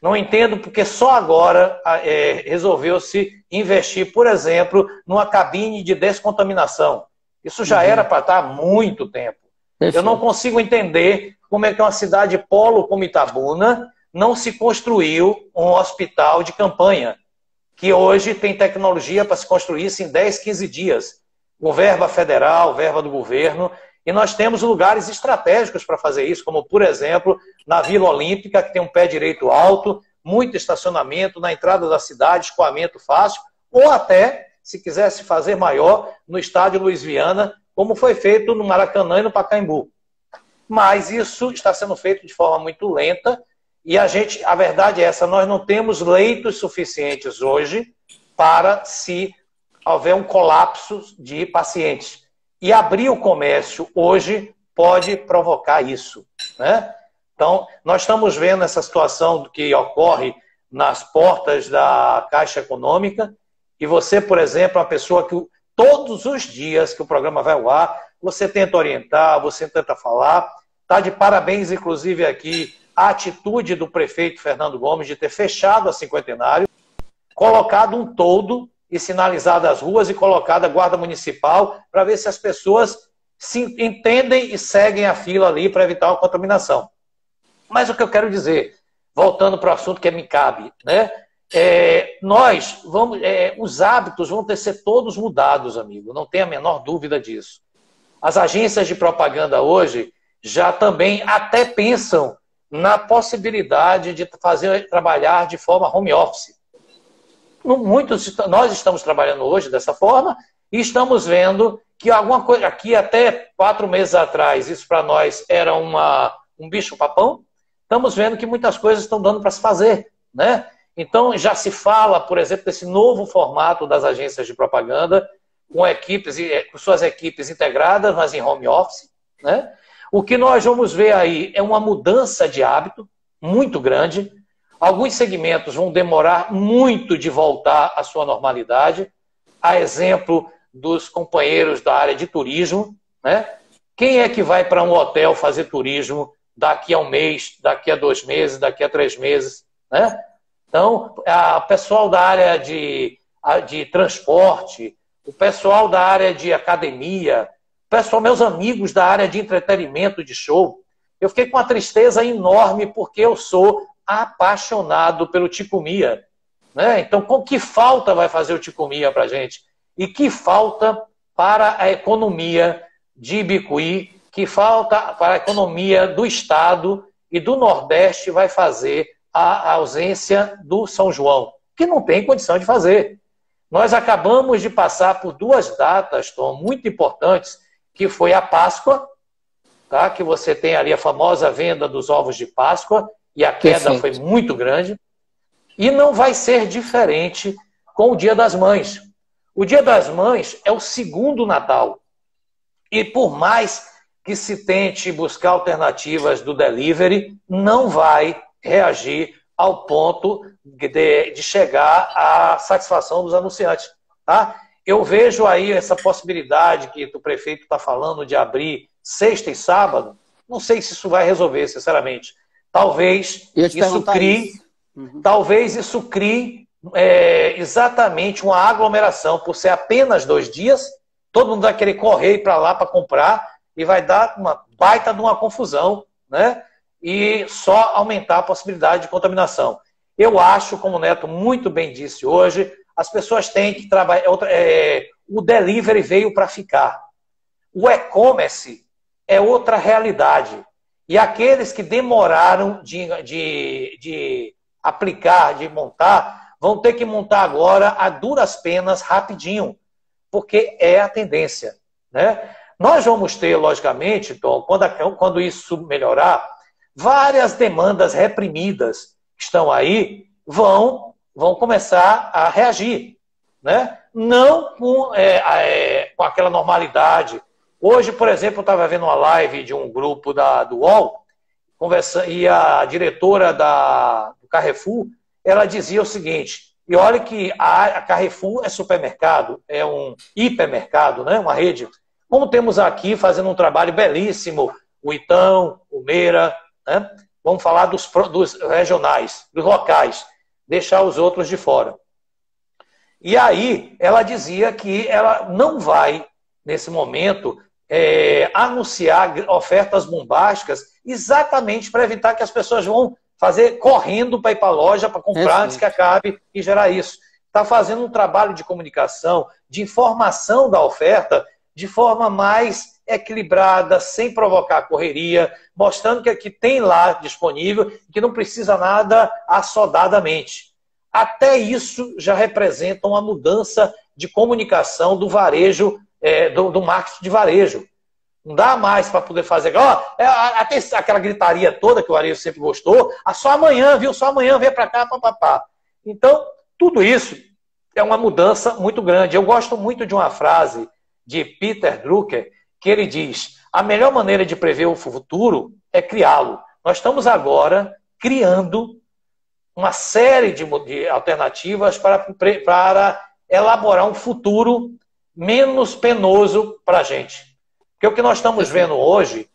Não entendo porque só agora resolveu-se investir, por exemplo, numa cabine de descontaminação. Isso já era para estar há muito tempo. Perfeito. Eu não consigo entender como é que uma cidade polo como Itabuna não se construiu um hospital de campanha, que hoje tem tecnologia para se construir isso em 10, 15 dias, com verba federal, verba do governo, e nós temos lugares estratégicos para fazer isso, como, por exemplo, na Vila Olímpica, que tem um pé direito alto, muito estacionamento, na entrada da cidade, escoamento fácil, ou até, se quisesse fazer maior, no estádio Luiz Viana, como foi feito no Maracanã e no Pacaembu. Mas isso está sendo feito de forma muito lenta, e a verdade é essa, nós não temos leitos suficientes hoje para se houver um colapso de pacientes. E abrir o comércio hoje pode provocar isso, né? Então, nós estamos vendo essa situação que ocorre nas portas da Caixa Econômica, e você, por exemplo, é uma pessoa que todos os dias que o programa vai ao ar, você tenta orientar, você tenta falar. Está de parabéns, inclusive, aqui a atitude do prefeito Fernando Gomes de ter fechado a Cinquentenário, colocado um toldo e sinalizado as ruas e colocado a guarda municipal para ver se as pessoas se entendem e seguem a fila ali para evitar uma contaminação. Mas o que eu quero dizer, voltando para o assunto que me cabe, né? Os hábitos vão ter que ser todos mudados, amigo, não tem a menor dúvida disso. As agências de propaganda hoje já também até pensam na possibilidade de trabalhar de forma home office. Nós estamos trabalhando hoje dessa forma e estamos vendo que alguma coisa, aqui até 4 meses atrás, isso para nós era um bicho-papão, estamos vendo que muitas coisas estão dando para se fazer, né? Então já se fala, por exemplo, desse novo formato das agências de propaganda, com suas equipes integradas, mas em home office, né? O que nós vamos ver aí é uma mudança de hábito muito grande. Alguns segmentos vão demorar muito de voltar à sua normalidade. A exemplo dos companheiros da área de turismo, né? Quem é que vai para um hotel fazer turismo daqui a 1 mês, daqui a 2 meses, daqui a 3 meses, né? Então, o pessoal da área de transporte, o pessoal da área de academia, meus amigos da área de entretenimento, de show, eu fiquei com uma tristeza enorme porque eu sou apaixonado pelo Ticumia, né? Então, com que falta vai fazer o Ticumia para a gente? E que falta para a economia de Ibicuí, que falta para a economia do Estado e do Nordeste vai fazer a ausência do São João, que não tem condição de fazer. Nós acabamos de passar por 2 datas, Tom, muito importantes, que foi a Páscoa, tá? Que você tem ali a famosa venda dos ovos de Páscoa, e a queda foi muito grande. E não vai ser diferente com o Dia das Mães. O Dia das Mães é o segundo Natal. E por mais que se tente buscar alternativas do delivery, não vai reagir ao ponto de chegar à satisfação dos anunciantes. Tá? Eu vejo aí essa possibilidade que o prefeito está falando de abrir sexta e sábado. Não sei se isso vai resolver, sinceramente. Talvez isso crie exatamente uma aglomeração, por ser apenas 2 dias, todo mundo vai querer correr para lá para comprar e vai dar uma baita de uma confusão, né? E só aumentar a possibilidade de contaminação. Eu acho, como o Neto muito bem disse hoje, as pessoas têm que trabalhar. O delivery veio para ficar. O e-commerce é outra realidade. E aqueles que demoraram de aplicar, de montar, vão ter que montar agora a duras penas, rapidinho, porque é a tendência, né? Nós vamos ter, logicamente, Tom, quando isso melhorar, várias demandas reprimidas que estão aí vão começar a reagir, né? Não com aquela normalidade. Hoje, por exemplo, eu estava vendo uma live de um grupo do UOL, e a diretora do Carrefour, ela dizia o seguinte, e olha que a Carrefour é supermercado, é um hipermercado, né? Uma rede. Como temos aqui fazendo um trabalho belíssimo, o Itão, o Meira, né? Vamos falar dos regionais, dos locais, deixar os outros de fora. E aí ela dizia que ela não vai, nesse momento, anunciar ofertas bombásticas exatamente para evitar que as pessoas vão fazer correndo para ir para a loja para comprar antes que acabe e gerar isso. Está fazendo um trabalho de comunicação, de informação da oferta de forma mais equilibrada, sem provocar correria, mostrando que tem lá disponível, que não precisa nada assodadamente. Até isso já representa uma mudança de comunicação do varejo, do marketing de varejo. Não dá mais para poder fazer. Até aquela gritaria toda que o varejo sempre gostou. Só amanhã, viu? Só amanhã, vem para cá, papapá. Então, tudo isso é uma mudança muito grande. Eu gosto muito de uma frase de Peter Drucker, que ele diz: a melhor maneira de prever o futuro é criá-lo. Nós estamos agora criando uma série de alternativas para elaborar um futuro menos penoso para a gente. Porque o que nós estamos vendo hoje,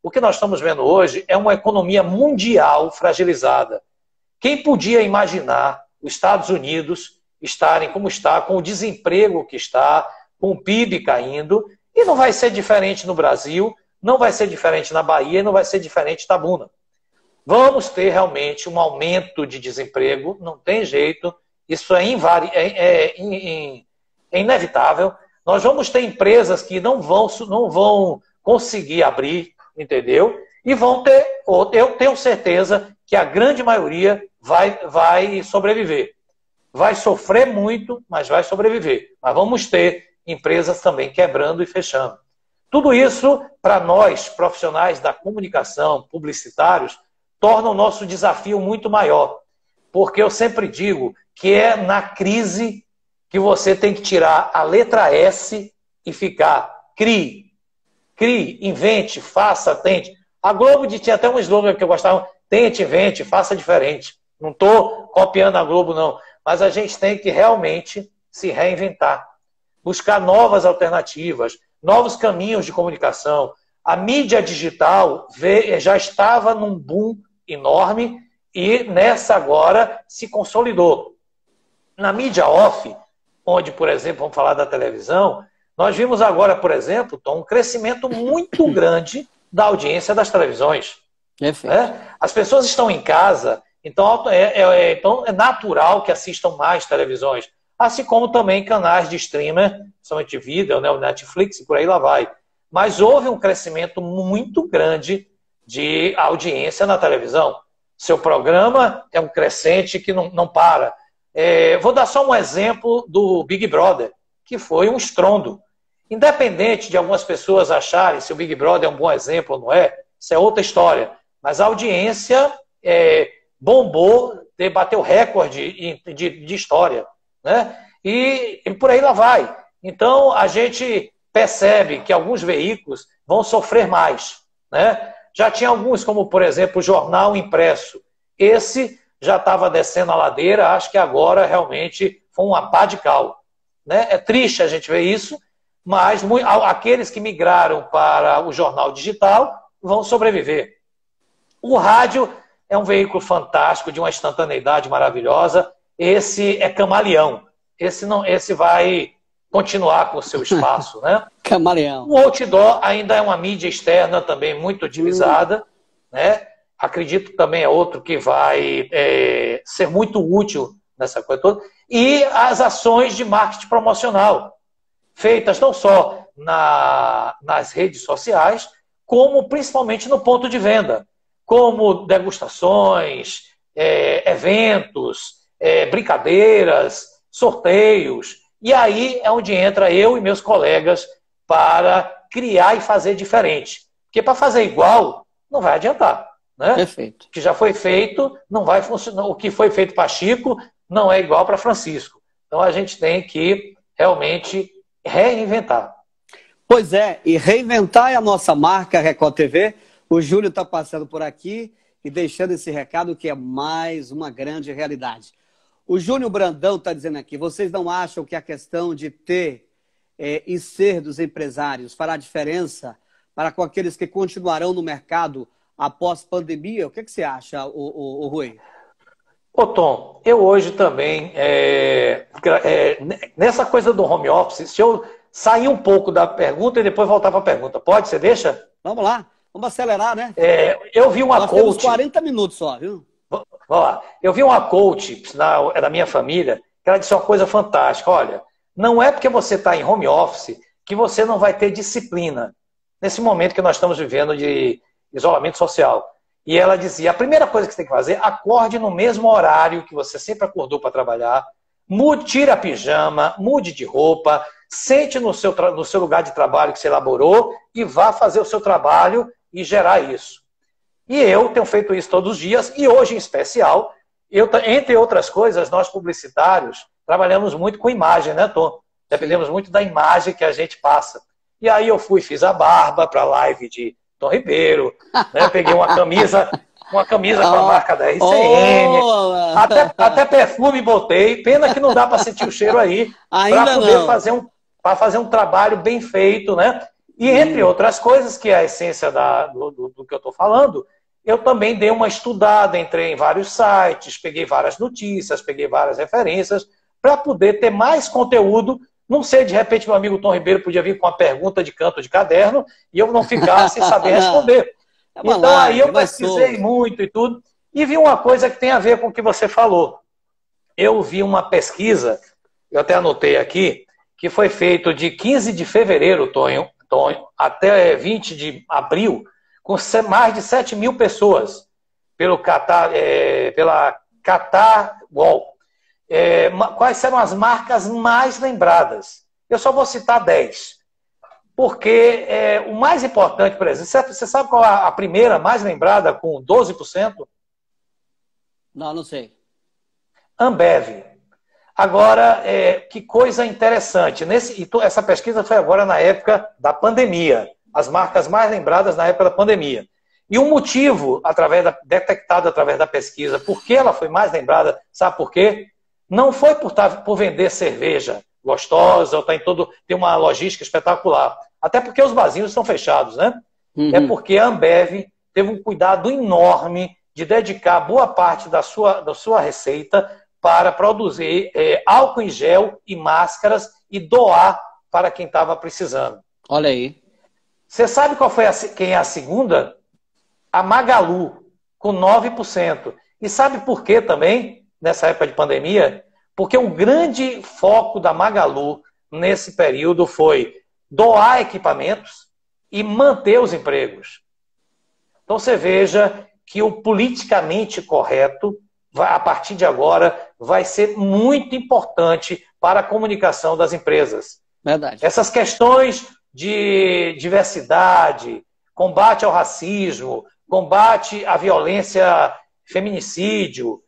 é uma economia mundial fragilizada. Quem podia imaginar os Estados Unidos estarem como está, com o desemprego que está, com o PIB caindo, e não vai ser diferente no Brasil, não vai ser diferente na Bahia, não vai ser diferente em Itabuna. Vamos ter realmente um aumento de desemprego, não tem jeito, isso é inevitável. Nós vamos ter empresas que não vão conseguir abrir, entendeu? E vão ter, eu tenho certeza que a grande maioria vai sobreviver. Vai sofrer muito, mas vai sobreviver. Mas vamos ter empresas também quebrando e fechando. Tudo isso, para nós, profissionais da comunicação, publicitários, torna o nosso desafio muito maior. Porque eu sempre digo que é na crise que você tem que tirar a letra S e ficar crie, invente, faça, tente. A Globo tinha até um slogan que eu gostava: tente, invente, faça diferente. Não estou copiando a Globo, não. Mas a gente tem que realmente se reinventar. Buscar novas alternativas, novos caminhos de comunicação. A mídia digital já estava num boom enorme e nessa agora se consolidou. Na mídia off, onde, por exemplo, vamos falar da televisão, nós vimos agora, por exemplo, Tom, um crescimento muito grande da audiência das televisões. As pessoas estão em casa, então é natural que assistam mais televisões. Assim como também canais de streamer, somente vídeo, né, o Netflix, e por aí lá vai. Mas houve um crescimento muito grande de audiência na televisão. Seu programa é um crescente que não para. Vou dar só um exemplo do Big Brother, que foi um estrondo. Independente de algumas pessoas acharem se o Big Brother é um bom exemplo ou não é, isso é outra história. Mas a audiência bombou, bateu recorde de história. Né? E por aí lá vai. Então, a gente percebe que alguns veículos vão sofrer mais. Né? Já tinha alguns, como, por exemplo, o jornal impresso. Esse já estava descendo a ladeira, acho que agora realmente foi uma pá de cal. Né? É triste a gente ver isso, mas aqueles que migraram para o jornal digital vão sobreviver. O rádio é um veículo fantástico, de uma instantaneidade maravilhosa. Esse é camaleão. Esse vai continuar com o seu espaço. Né? Camaleão. O outdoor ainda é uma mídia externa também muito utilizada. Né? Acredito que também é outro que vai ser muito útil nessa coisa toda. E as ações de marketing promocional, feitas não só nas redes sociais, como principalmente no ponto de venda, como degustações, eventos, brincadeiras, sorteios. E aí é onde entra eu e meus colegas para criar e fazer diferente. Porque para fazer igual, não vai adiantar. Né? Perfeito. O que já foi feito não vai funcionar. O que foi feito para Chico não é igual para Francisco. Então a gente tem que realmente reinventar. Pois é, e reinventar é a nossa marca Record TV. O Júlio está passando por aqui e deixando esse recado que é mais uma grande realidade. O Júnior Brandão está dizendo aqui: vocês não acham que a questão de ter e ser dos empresários fará diferença para com aqueles que continuarão no mercado após pandemia? O que você acha, o Rui? Ô, Tom, eu hoje também, nessa coisa do home office, se eu sair um pouco da pergunta e depois voltar para a pergunta, pode? Você deixa? Vamos lá, vamos acelerar, né? Eu vi uma Nós coach... temos 40 minutos só, viu? Vamos lá. Eu vi uma coach da minha família, que ela disse uma coisa fantástica. Olha, não é porque você está em home office que você não vai ter disciplina nesse momento que nós estamos vivendo de isolamento social. E ela dizia, a primeira coisa que você tem que fazer, acorde no mesmo horário que você sempre acordou para trabalhar, tire a pijama, mude de roupa, sente no seu lugar de trabalho que você elaborou e vá fazer o seu trabalho e gerar isso. E eu tenho feito isso todos os dias, e hoje em especial, entre outras coisas, nós publicitários trabalhamos muito com imagem, né, Tom? Dependemos muito da imagem que a gente passa. E aí eu fiz a barba para a live de Tom Ribeiro, né? Peguei uma camisa com a marca da RCM, até perfume botei, pena que não dá para sentir o cheiro aí, para poder fazer um trabalho bem feito, né? E entre outras coisas, que é a essência do que eu estou falando, eu também dei uma estudada, entrei em vários sites, peguei várias notícias, peguei várias referências, para poder ter mais conteúdo. Não sei, de repente, meu amigo Tom Ribeiro podia vir com uma pergunta de canto de caderno e eu não ficar sem saber responder. Então aí eu pesquisei muito e tudo, e vi uma coisa que tem a ver com o que você falou. Eu vi uma pesquisa, eu até anotei aqui, que foi feito de 15 de fevereiro, Tonho, até 20 de abril, com mais de 7 mil pessoas, pela Qatar Wall. Quais serão as marcas mais lembradas? Eu só vou citar 10. Porque o mais importante, por exemplo, você sabe qual é a primeira mais lembrada com 12%? Não sei. Ambev. Agora, que coisa interessante. Essa pesquisa foi agora na época da pandemia. As marcas mais lembradas na época da pandemia. E um motivo, detectado através da pesquisa, por que ela foi mais lembrada, sabe por quê? Não foi por vender cerveja gostosa, ou tem uma logística espetacular. Até porque os barzinhos estão fechados, né? Uhum. É porque a Ambev teve um cuidado enorme de dedicar boa parte da sua receita para produzir álcool em gel e máscaras e doar para quem estava precisando. Olha aí. Você sabe quem é a segunda? A Magalu, com 9%. E sabe por quê também, nessa época de pandemia? Porque um grande foco da Magalu nesse período foi doar equipamentos e manter os empregos. Então você veja que o politicamente correto, a partir de agora, vai ser muito importante para a comunicação das empresas. Verdade. Essas questões de diversidade, combate ao racismo, combate à violência, feminicídio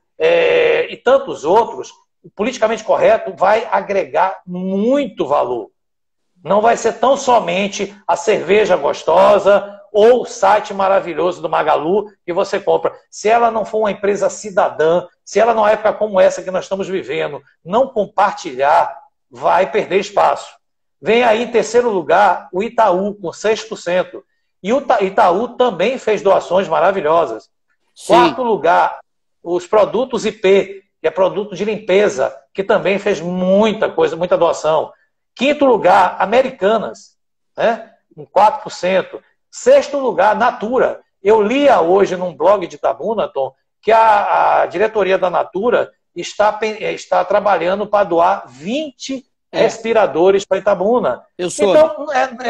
e tantos outros, o politicamente correto vai agregar muito valor. Não vai ser tão somente a cerveja gostosa ou o site maravilhoso do Magalu que você compra. Se ela não for uma empresa cidadã, se ela numa época como essa que nós estamos vivendo, não compartilhar, vai perder espaço. Vem aí em terceiro lugar o Itaú, com 6%. E o Itaú também fez doações maravilhosas. Sim. Quarto lugar, os produtos IP, que é produto de limpeza, que também fez muita coisa, muita doação. Quinto lugar, Americanas, né? Com 4%. Sexto lugar, Natura. Eu lia hoje num blog de Itabuna, Tom, que a diretoria da Natura está trabalhando para doar 20 respiradores para Itabuna. Então,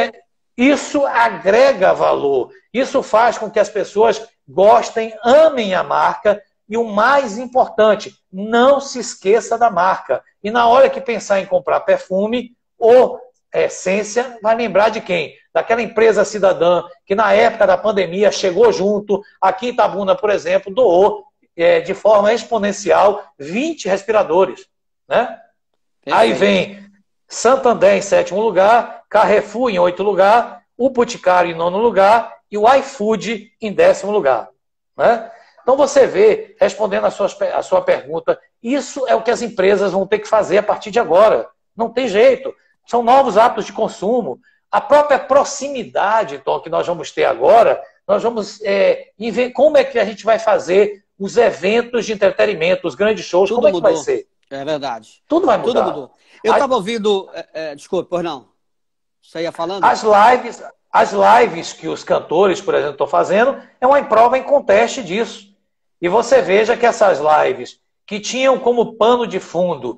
isso agrega valor. Isso faz com que as pessoas gostem, amem a marca. E o mais importante, não se esqueça da marca. E na hora que pensar em comprar perfume ou essência, vai lembrar de quem? Daquela empresa cidadã que na época da pandemia chegou junto. Aqui em Itabuna, por exemplo, doou de forma exponencial 20 respiradores. Né? Aí vem Santander em 7º lugar, Carrefour em 8º lugar, o Boticário em 9º lugar e o iFood em 10º lugar. Né? Então você vê, respondendo a sua pergunta, isso é o que as empresas vão ter que fazer a partir de agora. Não tem jeito. São novos hábitos de consumo. A própria proximidade, Tom, que nós vamos ter agora, nós vamos ver como é que a gente vai fazer os eventos de entretenimento, os grandes shows, Tudo como é que mudou. vai ser? É verdade. Tudo vai mudar. Tudo mudou. Eu estava ouvindo... desculpa, pois não. Você ia falando? As lives que os cantores, por exemplo, estão fazendo, é uma prova em conteste disso. E você veja que essas lives que tinham como pano de fundo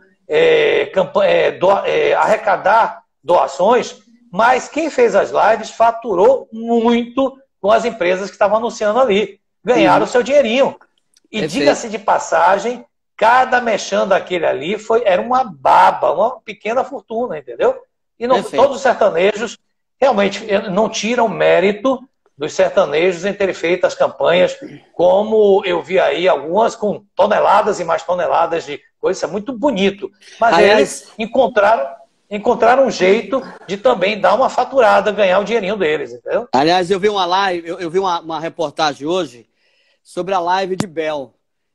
arrecadar doações, mas quem fez as lives faturou muito com as empresas que estavam anunciando ali. Ganharam o seu dinheirinho. E diga-se de passagem, cada mexão daquele ali era uma baba, uma pequena fortuna, entendeu? E todos os sertanejos realmente não tiram mérito dos sertanejos em terem feito as campanhas, como eu vi aí, algumas com toneladas e mais toneladas de coisa, isso é muito bonito. Mas eles encontraram um jeito de também dar uma faturada, ganhar o dinheirinho deles, entendeu? Aliás, eu vi uma live, eu vi uma reportagem hoje sobre a live de Bel.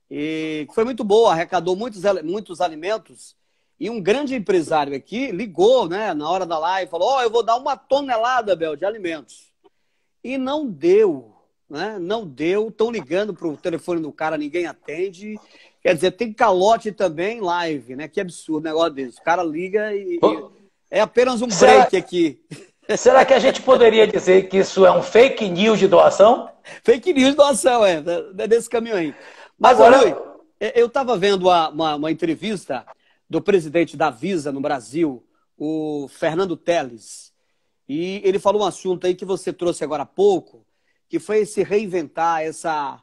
E foi muito boa, arrecadou muitos alimentos. E um grande empresário aqui ligou, né, na hora da live, falou: eu vou dar 1 tonelada, Bel, de alimentos. E não deu, né? Não deu. Estão ligando para o telefone do cara, ninguém atende. Quer dizer, tem calote também em live, né? Que absurdo o negócio desse. O cara liga e é apenas um break aqui. Será que a gente poderia dizer que isso é um fake news de doação? Fake news de doação, é desse caminho aí. Mas, agora, Rui, eu estava vendo uma entrevista do presidente da Visa no Brasil, o Fernando Telles, e ele falou um assunto aí que você trouxe agora há pouco, que foi esse reinventar essa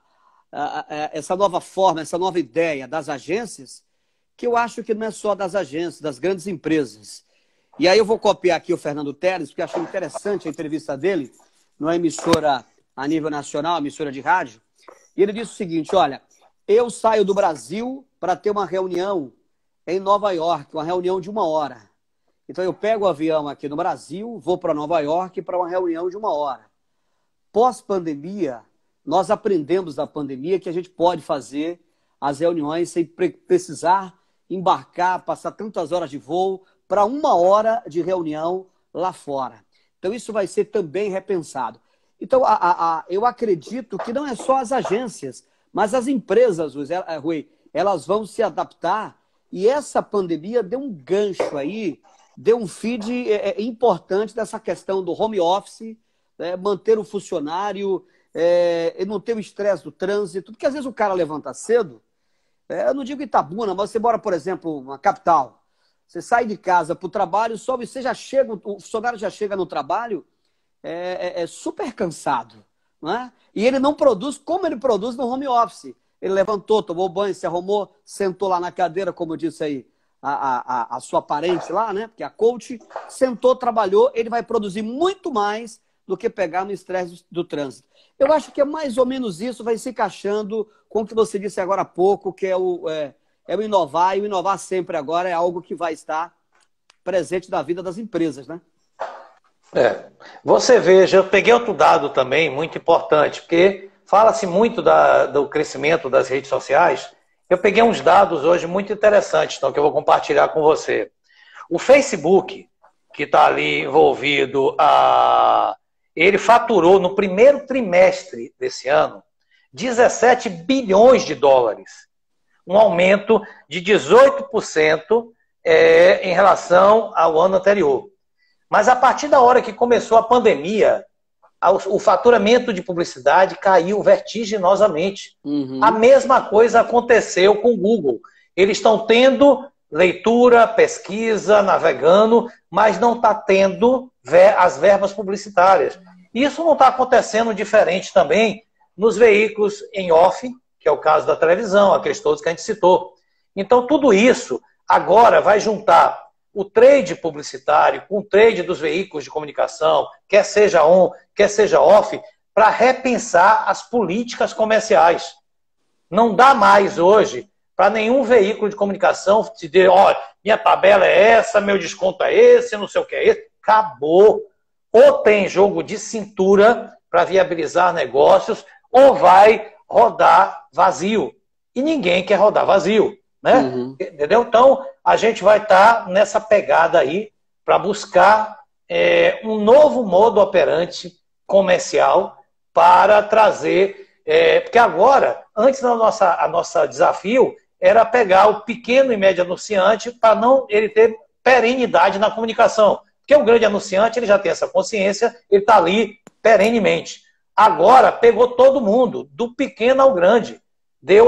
nova forma, essa nova ideia das agências, que eu acho que não é só das agências, das grandes empresas. E aí eu vou copiar aqui o Fernando Telles, porque achei interessante a entrevista dele numa emissora a nível nacional, emissora de rádio, e ele disse o seguinte: olha, eu saio do Brasil para ter uma reunião em Nova York, uma reunião de 1 hora. Então eu pego o avião aqui no Brasil, vou para Nova York para uma reunião de 1 hora. Pós-pandemia, nós aprendemos da pandemia que a gente pode fazer as reuniões sem precisar embarcar, passar tantas horas de voo para 1 hora de reunião lá fora. Então isso vai ser também repensado. Então eu acredito que não é só as agências, mas as empresas, Rui, elas vão se adaptar. E essa pandemia deu um gancho aí, deu um feed importante dessa questão do home office, manter o funcionário, não ter o estresse do trânsito, porque às vezes o cara levanta cedo, eu não digo Itabuna, mas você mora, por exemplo, na capital, você sai de casa para o trabalho, você já chega, o funcionário já chega no trabalho super cansado, não é? E ele não produz como ele produz no home office. Ele levantou, tomou banho, se arrumou, sentou lá na cadeira, como eu disse aí, a sua parente lá, né? Porque a coach sentou, trabalhou, ele vai produzir muito mais do que pegar no estresse do trânsito. Eu acho que é mais ou menos isso, vai se encaixando com o que você disse agora há pouco, que é o inovar, e o inovar sempre agora é algo que vai estar presente na vida das empresas, né? Você veja, eu peguei outro dado também, muito importante, porque fala-se muito do crescimento das redes sociais. Eu peguei uns dados hoje muito interessantes, então, que eu vou compartilhar com você. O Facebook, que está ali envolvido, ele faturou no primeiro trimestre desse ano 17 bilhões de dólares. Um aumento de 18% em relação ao ano anterior. Mas a partir da hora que começou a pandemia, o faturamento de publicidade caiu vertiginosamente. A mesma coisa aconteceu com o Google. Eles estão tendo leitura, pesquisa, navegando, mas não está tendo as verbas publicitárias. Isso não está acontecendo diferente também nos veículos em off, que é o caso da televisão, aqueles todos que a gente citou. Então, tudo isso agora vai juntar o trade publicitário com o trade dos veículos de comunicação, quer seja on, quer seja off, para repensar as políticas comerciais. Não dá mais hoje para nenhum veículo de comunicação te dizer: olha, minha tabela é essa, meu desconto é esse, não sei o que é esse. Acabou. Ou tem jogo de cintura para viabilizar negócios, ou vai rodar vazio. E ninguém quer rodar vazio. Né? Entendeu? Então, a gente vai estar nessa pegada aí para buscar um novo modo operante comercial para trazer... porque agora, antes a nossa desafio era pegar o pequeno e médio anunciante para não ele ter perenidade na comunicação. Porque o grande anunciante ele já tem essa consciência, ele está ali perenemente. Agora pegou todo mundo, do pequeno ao grande. Deu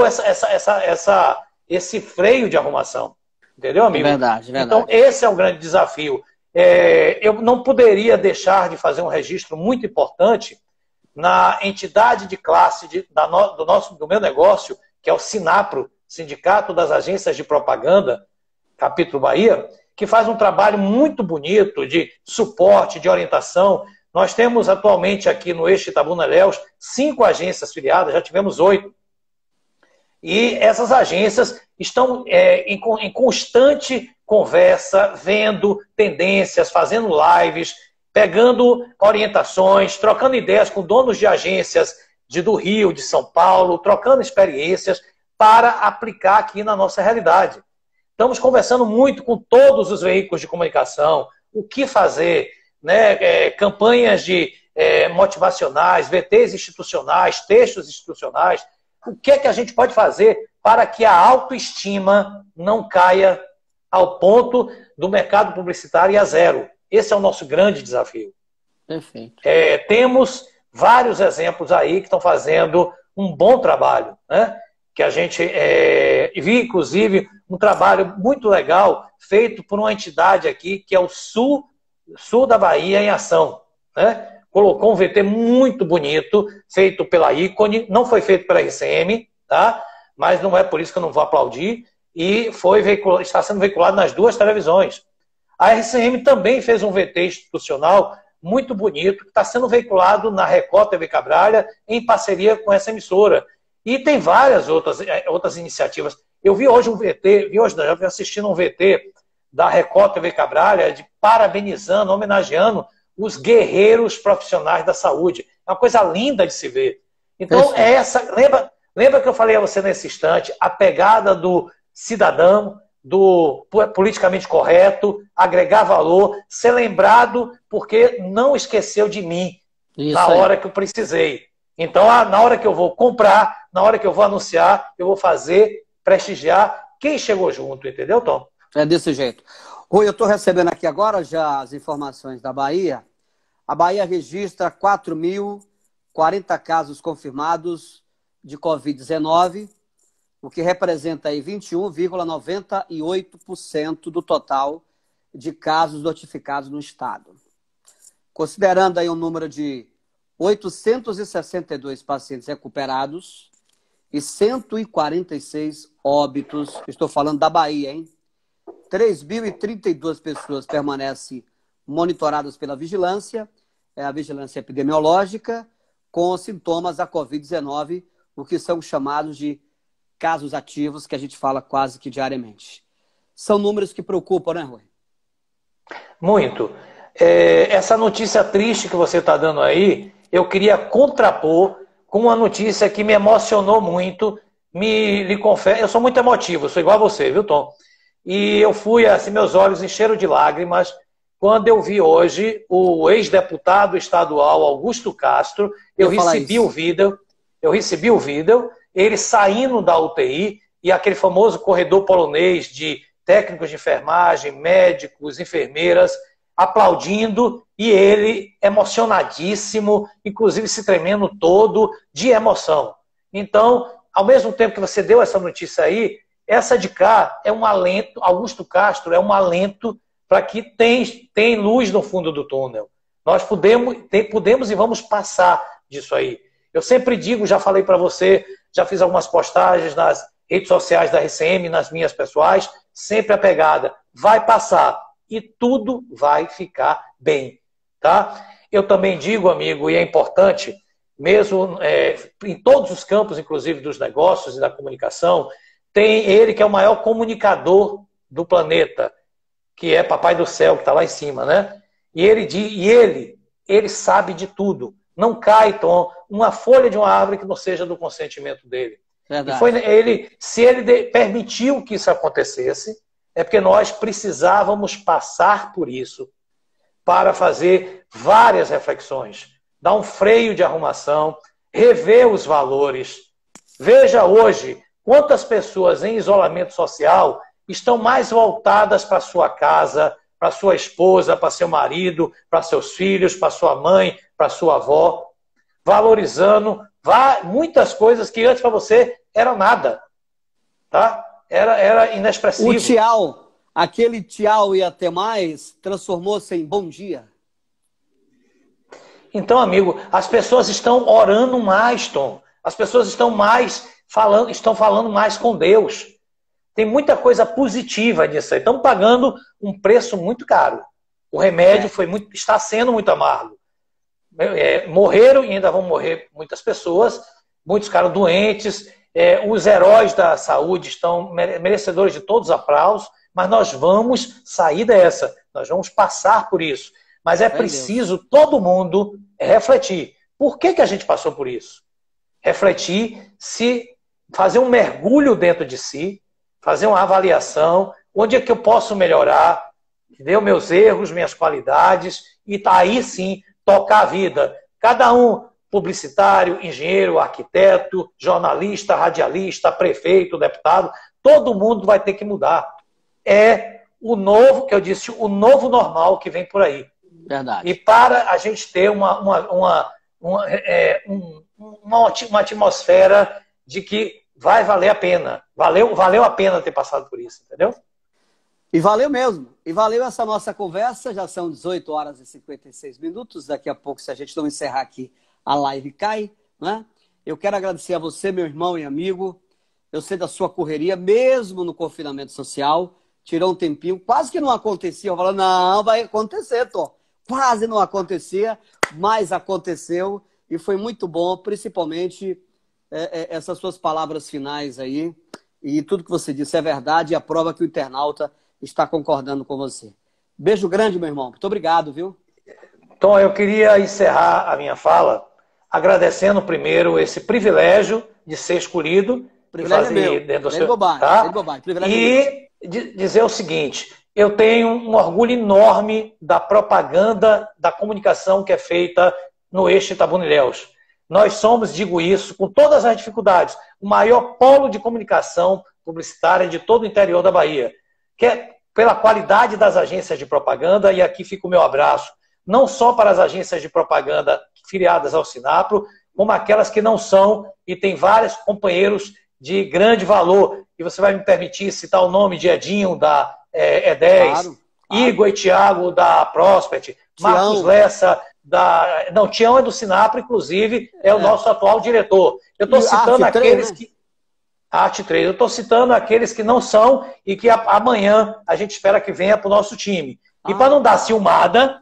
esse freio de arrumação. Entendeu, amigo? Verdade, verdade. Então, esse é o grande desafio. Eu não poderia deixar de fazer um registro muito importante na entidade de classe do meu negócio, que é o Sinapro, Sindicato das Agências de Propaganda, Capítulo Bahia, que faz um trabalho muito bonito de suporte, de orientação. Nós temos atualmente aqui no eixo Itabuna-Ilhéus 5 agências filiadas, já tivemos 8. E essas agências estão em constante conversa, vendo tendências, fazendo lives, pegando orientações, trocando ideias com donos de agências do Rio, de São Paulo, trocando experiências para aplicar aqui na nossa realidade. Estamos conversando muito com todos os veículos de comunicação, o que fazer, né? Campanhas motivacionais, VTs institucionais, textos institucionais. O que é que a gente pode fazer para que a autoestima não caia ao ponto do mercado publicitário ir a zero? Esse é o nosso grande desafio. Perfeito. Temos vários exemplos aí que estão fazendo um bom trabalho, né? Que a gente vi, inclusive, um trabalho muito legal feito por uma entidade aqui, que é o Sul da Bahia em Ação, né? Colocou um VT muito bonito, feito pela Ícone, não foi feito pela RCM, tá? Mas não é por isso que eu não vou aplaudir, e está sendo veiculado nas 2 televisões. A RCM também fez um VT institucional muito bonito, que está sendo veiculado na Record TV Cabralha, em parceria com essa emissora. E tem várias outras iniciativas. Eu vi hoje já vi assistindo um VT da Record TV Cabralha, parabenizando, homenageando os guerreiros profissionais da saúde. É uma coisa linda de se ver. Então, lembra que eu falei a você nesse instante, a pegada do cidadão, do politicamente correto, agregar valor, ser lembrado porque não esqueceu de mim na hora que eu precisei. Então, na hora que eu vou comprar, na hora que eu vou anunciar, eu vou fazer, prestigiar quem chegou junto, entendeu, Tom? É desse jeito. Rui, eu estou recebendo aqui agora já as informações da Bahia. A Bahia registra 4.040 casos confirmados de Covid-19, o que representa aí 21,98% do total de casos notificados no estado. Considerando aí um número de 862 pacientes recuperados e 146 óbitos, estou falando da Bahia, hein? 3.032 pessoas permanecem monitoradas pela vigilância, a vigilância epidemiológica, com sintomas da Covid-19, o que são chamados de casos ativos, que a gente fala quase que diariamente. São números que preocupam, né, Rui? Muito. Essa notícia triste que você está dando aí, eu queria contrapor com uma notícia que me emocionou muito. Lhe confesso, eu sou muito emotivo, sou igual a você, viu, Tom? E eu fui, assim, meus olhos encheram de lágrimas quando eu vi hoje o ex-deputado estadual Augusto Castro. Eu recebi o vídeo, ele saindo da UTI e aquele famoso corredor polonês de técnicos de enfermagem, médicos, enfermeiras, aplaudindo, e ele emocionadíssimo, inclusive se tremendo todo de emoção. Então, ao mesmo tempo que você deu essa notícia aí, essa de cá é um alento, Augusto Castro é um alento para que tem luz no fundo do túnel. Nós podemos e vamos passar disso aí. Eu sempre digo, já falei para você, já fiz algumas postagens nas redes sociais da RCM, nas minhas pessoais, sempre a pegada, vai passar e tudo vai ficar bem, tá? Eu também digo, amigo, e é importante, mesmo em todos os campos, inclusive dos negócios e da comunicação, tem ele que é o maior comunicador do planeta, que é Papai do Céu, que está lá em cima, né? E ele sabe de tudo. Não cai, Tom, uma folha de uma árvore que não seja do consentimento dele. Verdade. Se ele permitiu que isso acontecesse, é porque nós precisávamos passar por isso para fazer várias reflexões dar um freio de arrumação, rever os valores. Veja hoje quantas pessoas em isolamento social estão mais voltadas para sua casa, para sua esposa, para seu marido, para seus filhos, para sua mãe, para sua avó, valorizando muitas coisas que antes para você era nada, tá? Era inexpressivo. O tchau, aquele tchau e até mais, transformou-se em bom dia. Então, amigo, as pessoas estão orando mais, Tom. As pessoas estão falando mais com Deus. Tem muita coisa positiva nisso aí. Estão pagando um preço muito caro. O remédio está sendo muito amargo. Morreram e ainda vão morrer muitas pessoas. Muitos ficaram doentes. Os heróis da saúde estão merecedores de todos os aplausos. Mas nós vamos sair dessa. Nós vamos passar por isso. Mas é preciso todo mundo refletir. Por que a gente passou por isso? Refletir, fazer um mergulho dentro de si, fazer uma avaliação, onde é que eu posso melhorar, entendeu? Meus erros, minhas qualidades, e aí sim tocar a vida. Cada um, publicitário, engenheiro, arquiteto, jornalista, radialista, prefeito, deputado, todo mundo vai ter que mudar. É o novo, que eu disse, o novo normal que vem por aí. Verdade. E para a gente ter uma atmosfera de que vai valer a pena. Valeu a pena ter passado por isso, entendeu? E valeu mesmo. E valeu essa nossa conversa. Já são 18 horas e 56 minutos. Daqui a pouco, se a gente não encerrar aqui, a live cai, né? Eu quero agradecer a você, meu irmão e amigo. Eu sei da sua correria, mesmo no confinamento social. Tirou um tempinho. Quase que não acontecia. Eu falo, não, vai acontecer, Tom. Quase não acontecia, mas aconteceu. E foi muito bom, principalmente essas suas palavras finais aí. E tudo que você disse é verdade. E a prova que o internauta está concordando com você. Beijo grande, meu irmão. Muito obrigado, viu? Tom, eu queria encerrar a minha fala agradecendo primeiro esse privilégio de ser escolhido. Privilégio fazer é meu. dentro do Sem seu, bobagem, tá? sem bobagem. Privilégio é meu. Dizer o seguinte, eu tenho um orgulho enorme da propaganda, da comunicação que é feita no eixo Itabuna-Ilhéus. Nós somos, digo isso, com todas as dificuldades, o maior polo de comunicação publicitária de todo o interior da Bahia, que é pela qualidade das agências de propaganda, e aqui fica o meu abraço, não só para as agências de propaganda filiadas ao Sinapro, como aquelas que não são, e tem vários companheiros de grande valor. E você vai me permitir citar o nome de Edinho, da E10, Claro. Igor e Thiago, da Prospect, Marcos Lessa, Não, Tião é do Sinapro, inclusive, é o nosso atual diretor. Eu estou citando aqueles que... Arte 3. Eu estou citando aqueles que não são e que amanhã a gente espera que venha para o nosso time. E para não dar ciumada,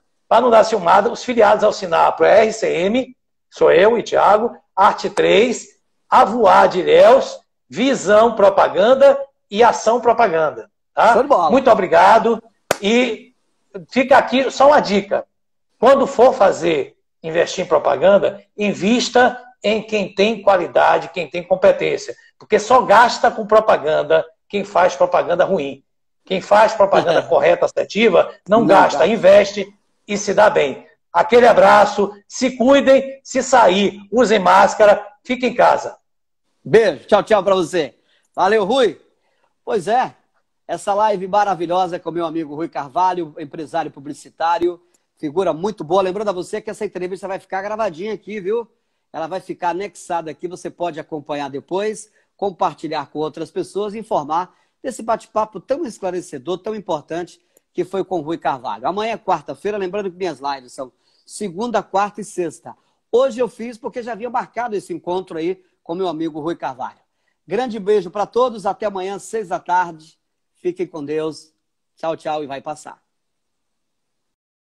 os filiados ao Sinapro é RCM, sou eu e Thiago, Arte 3, Avoar de Ilhéus, Visão Propaganda e Ação Propaganda. Tá? Muito obrigado. E fica aqui só uma dica. Quando for investir em propaganda, invista em quem tem qualidade, quem tem competência. Porque só gasta com propaganda quem faz propaganda ruim. Quem faz propaganda correta, assertiva, não gasta, investe e se dá bem. Aquele abraço, se cuidem, se sair, usem máscara, fiquem em casa. Beijo, tchau, tchau pra você. Valeu, Rui. Pois é, essa live maravilhosa com meu amigo Rui Carvalho, empresário publicitário, figura muito boa. Lembrando a você que essa entrevista vai ficar gravadinha aqui, viu? Ela vai ficar anexada aqui, você pode acompanhar depois, compartilhar com outras pessoas e informar desse bate-papo tão esclarecedor, tão importante, que foi com o Rui Carvalho. Amanhã é quarta-feira, lembrando que minhas lives são segunda, quarta e sexta. Hoje eu fiz porque já havia marcado esse encontro aí com meu amigo Rui Carvalho. Grande beijo para todos, até amanhã, 6 da tarde. Fiquem com Deus. Tchau, tchau e vai passar.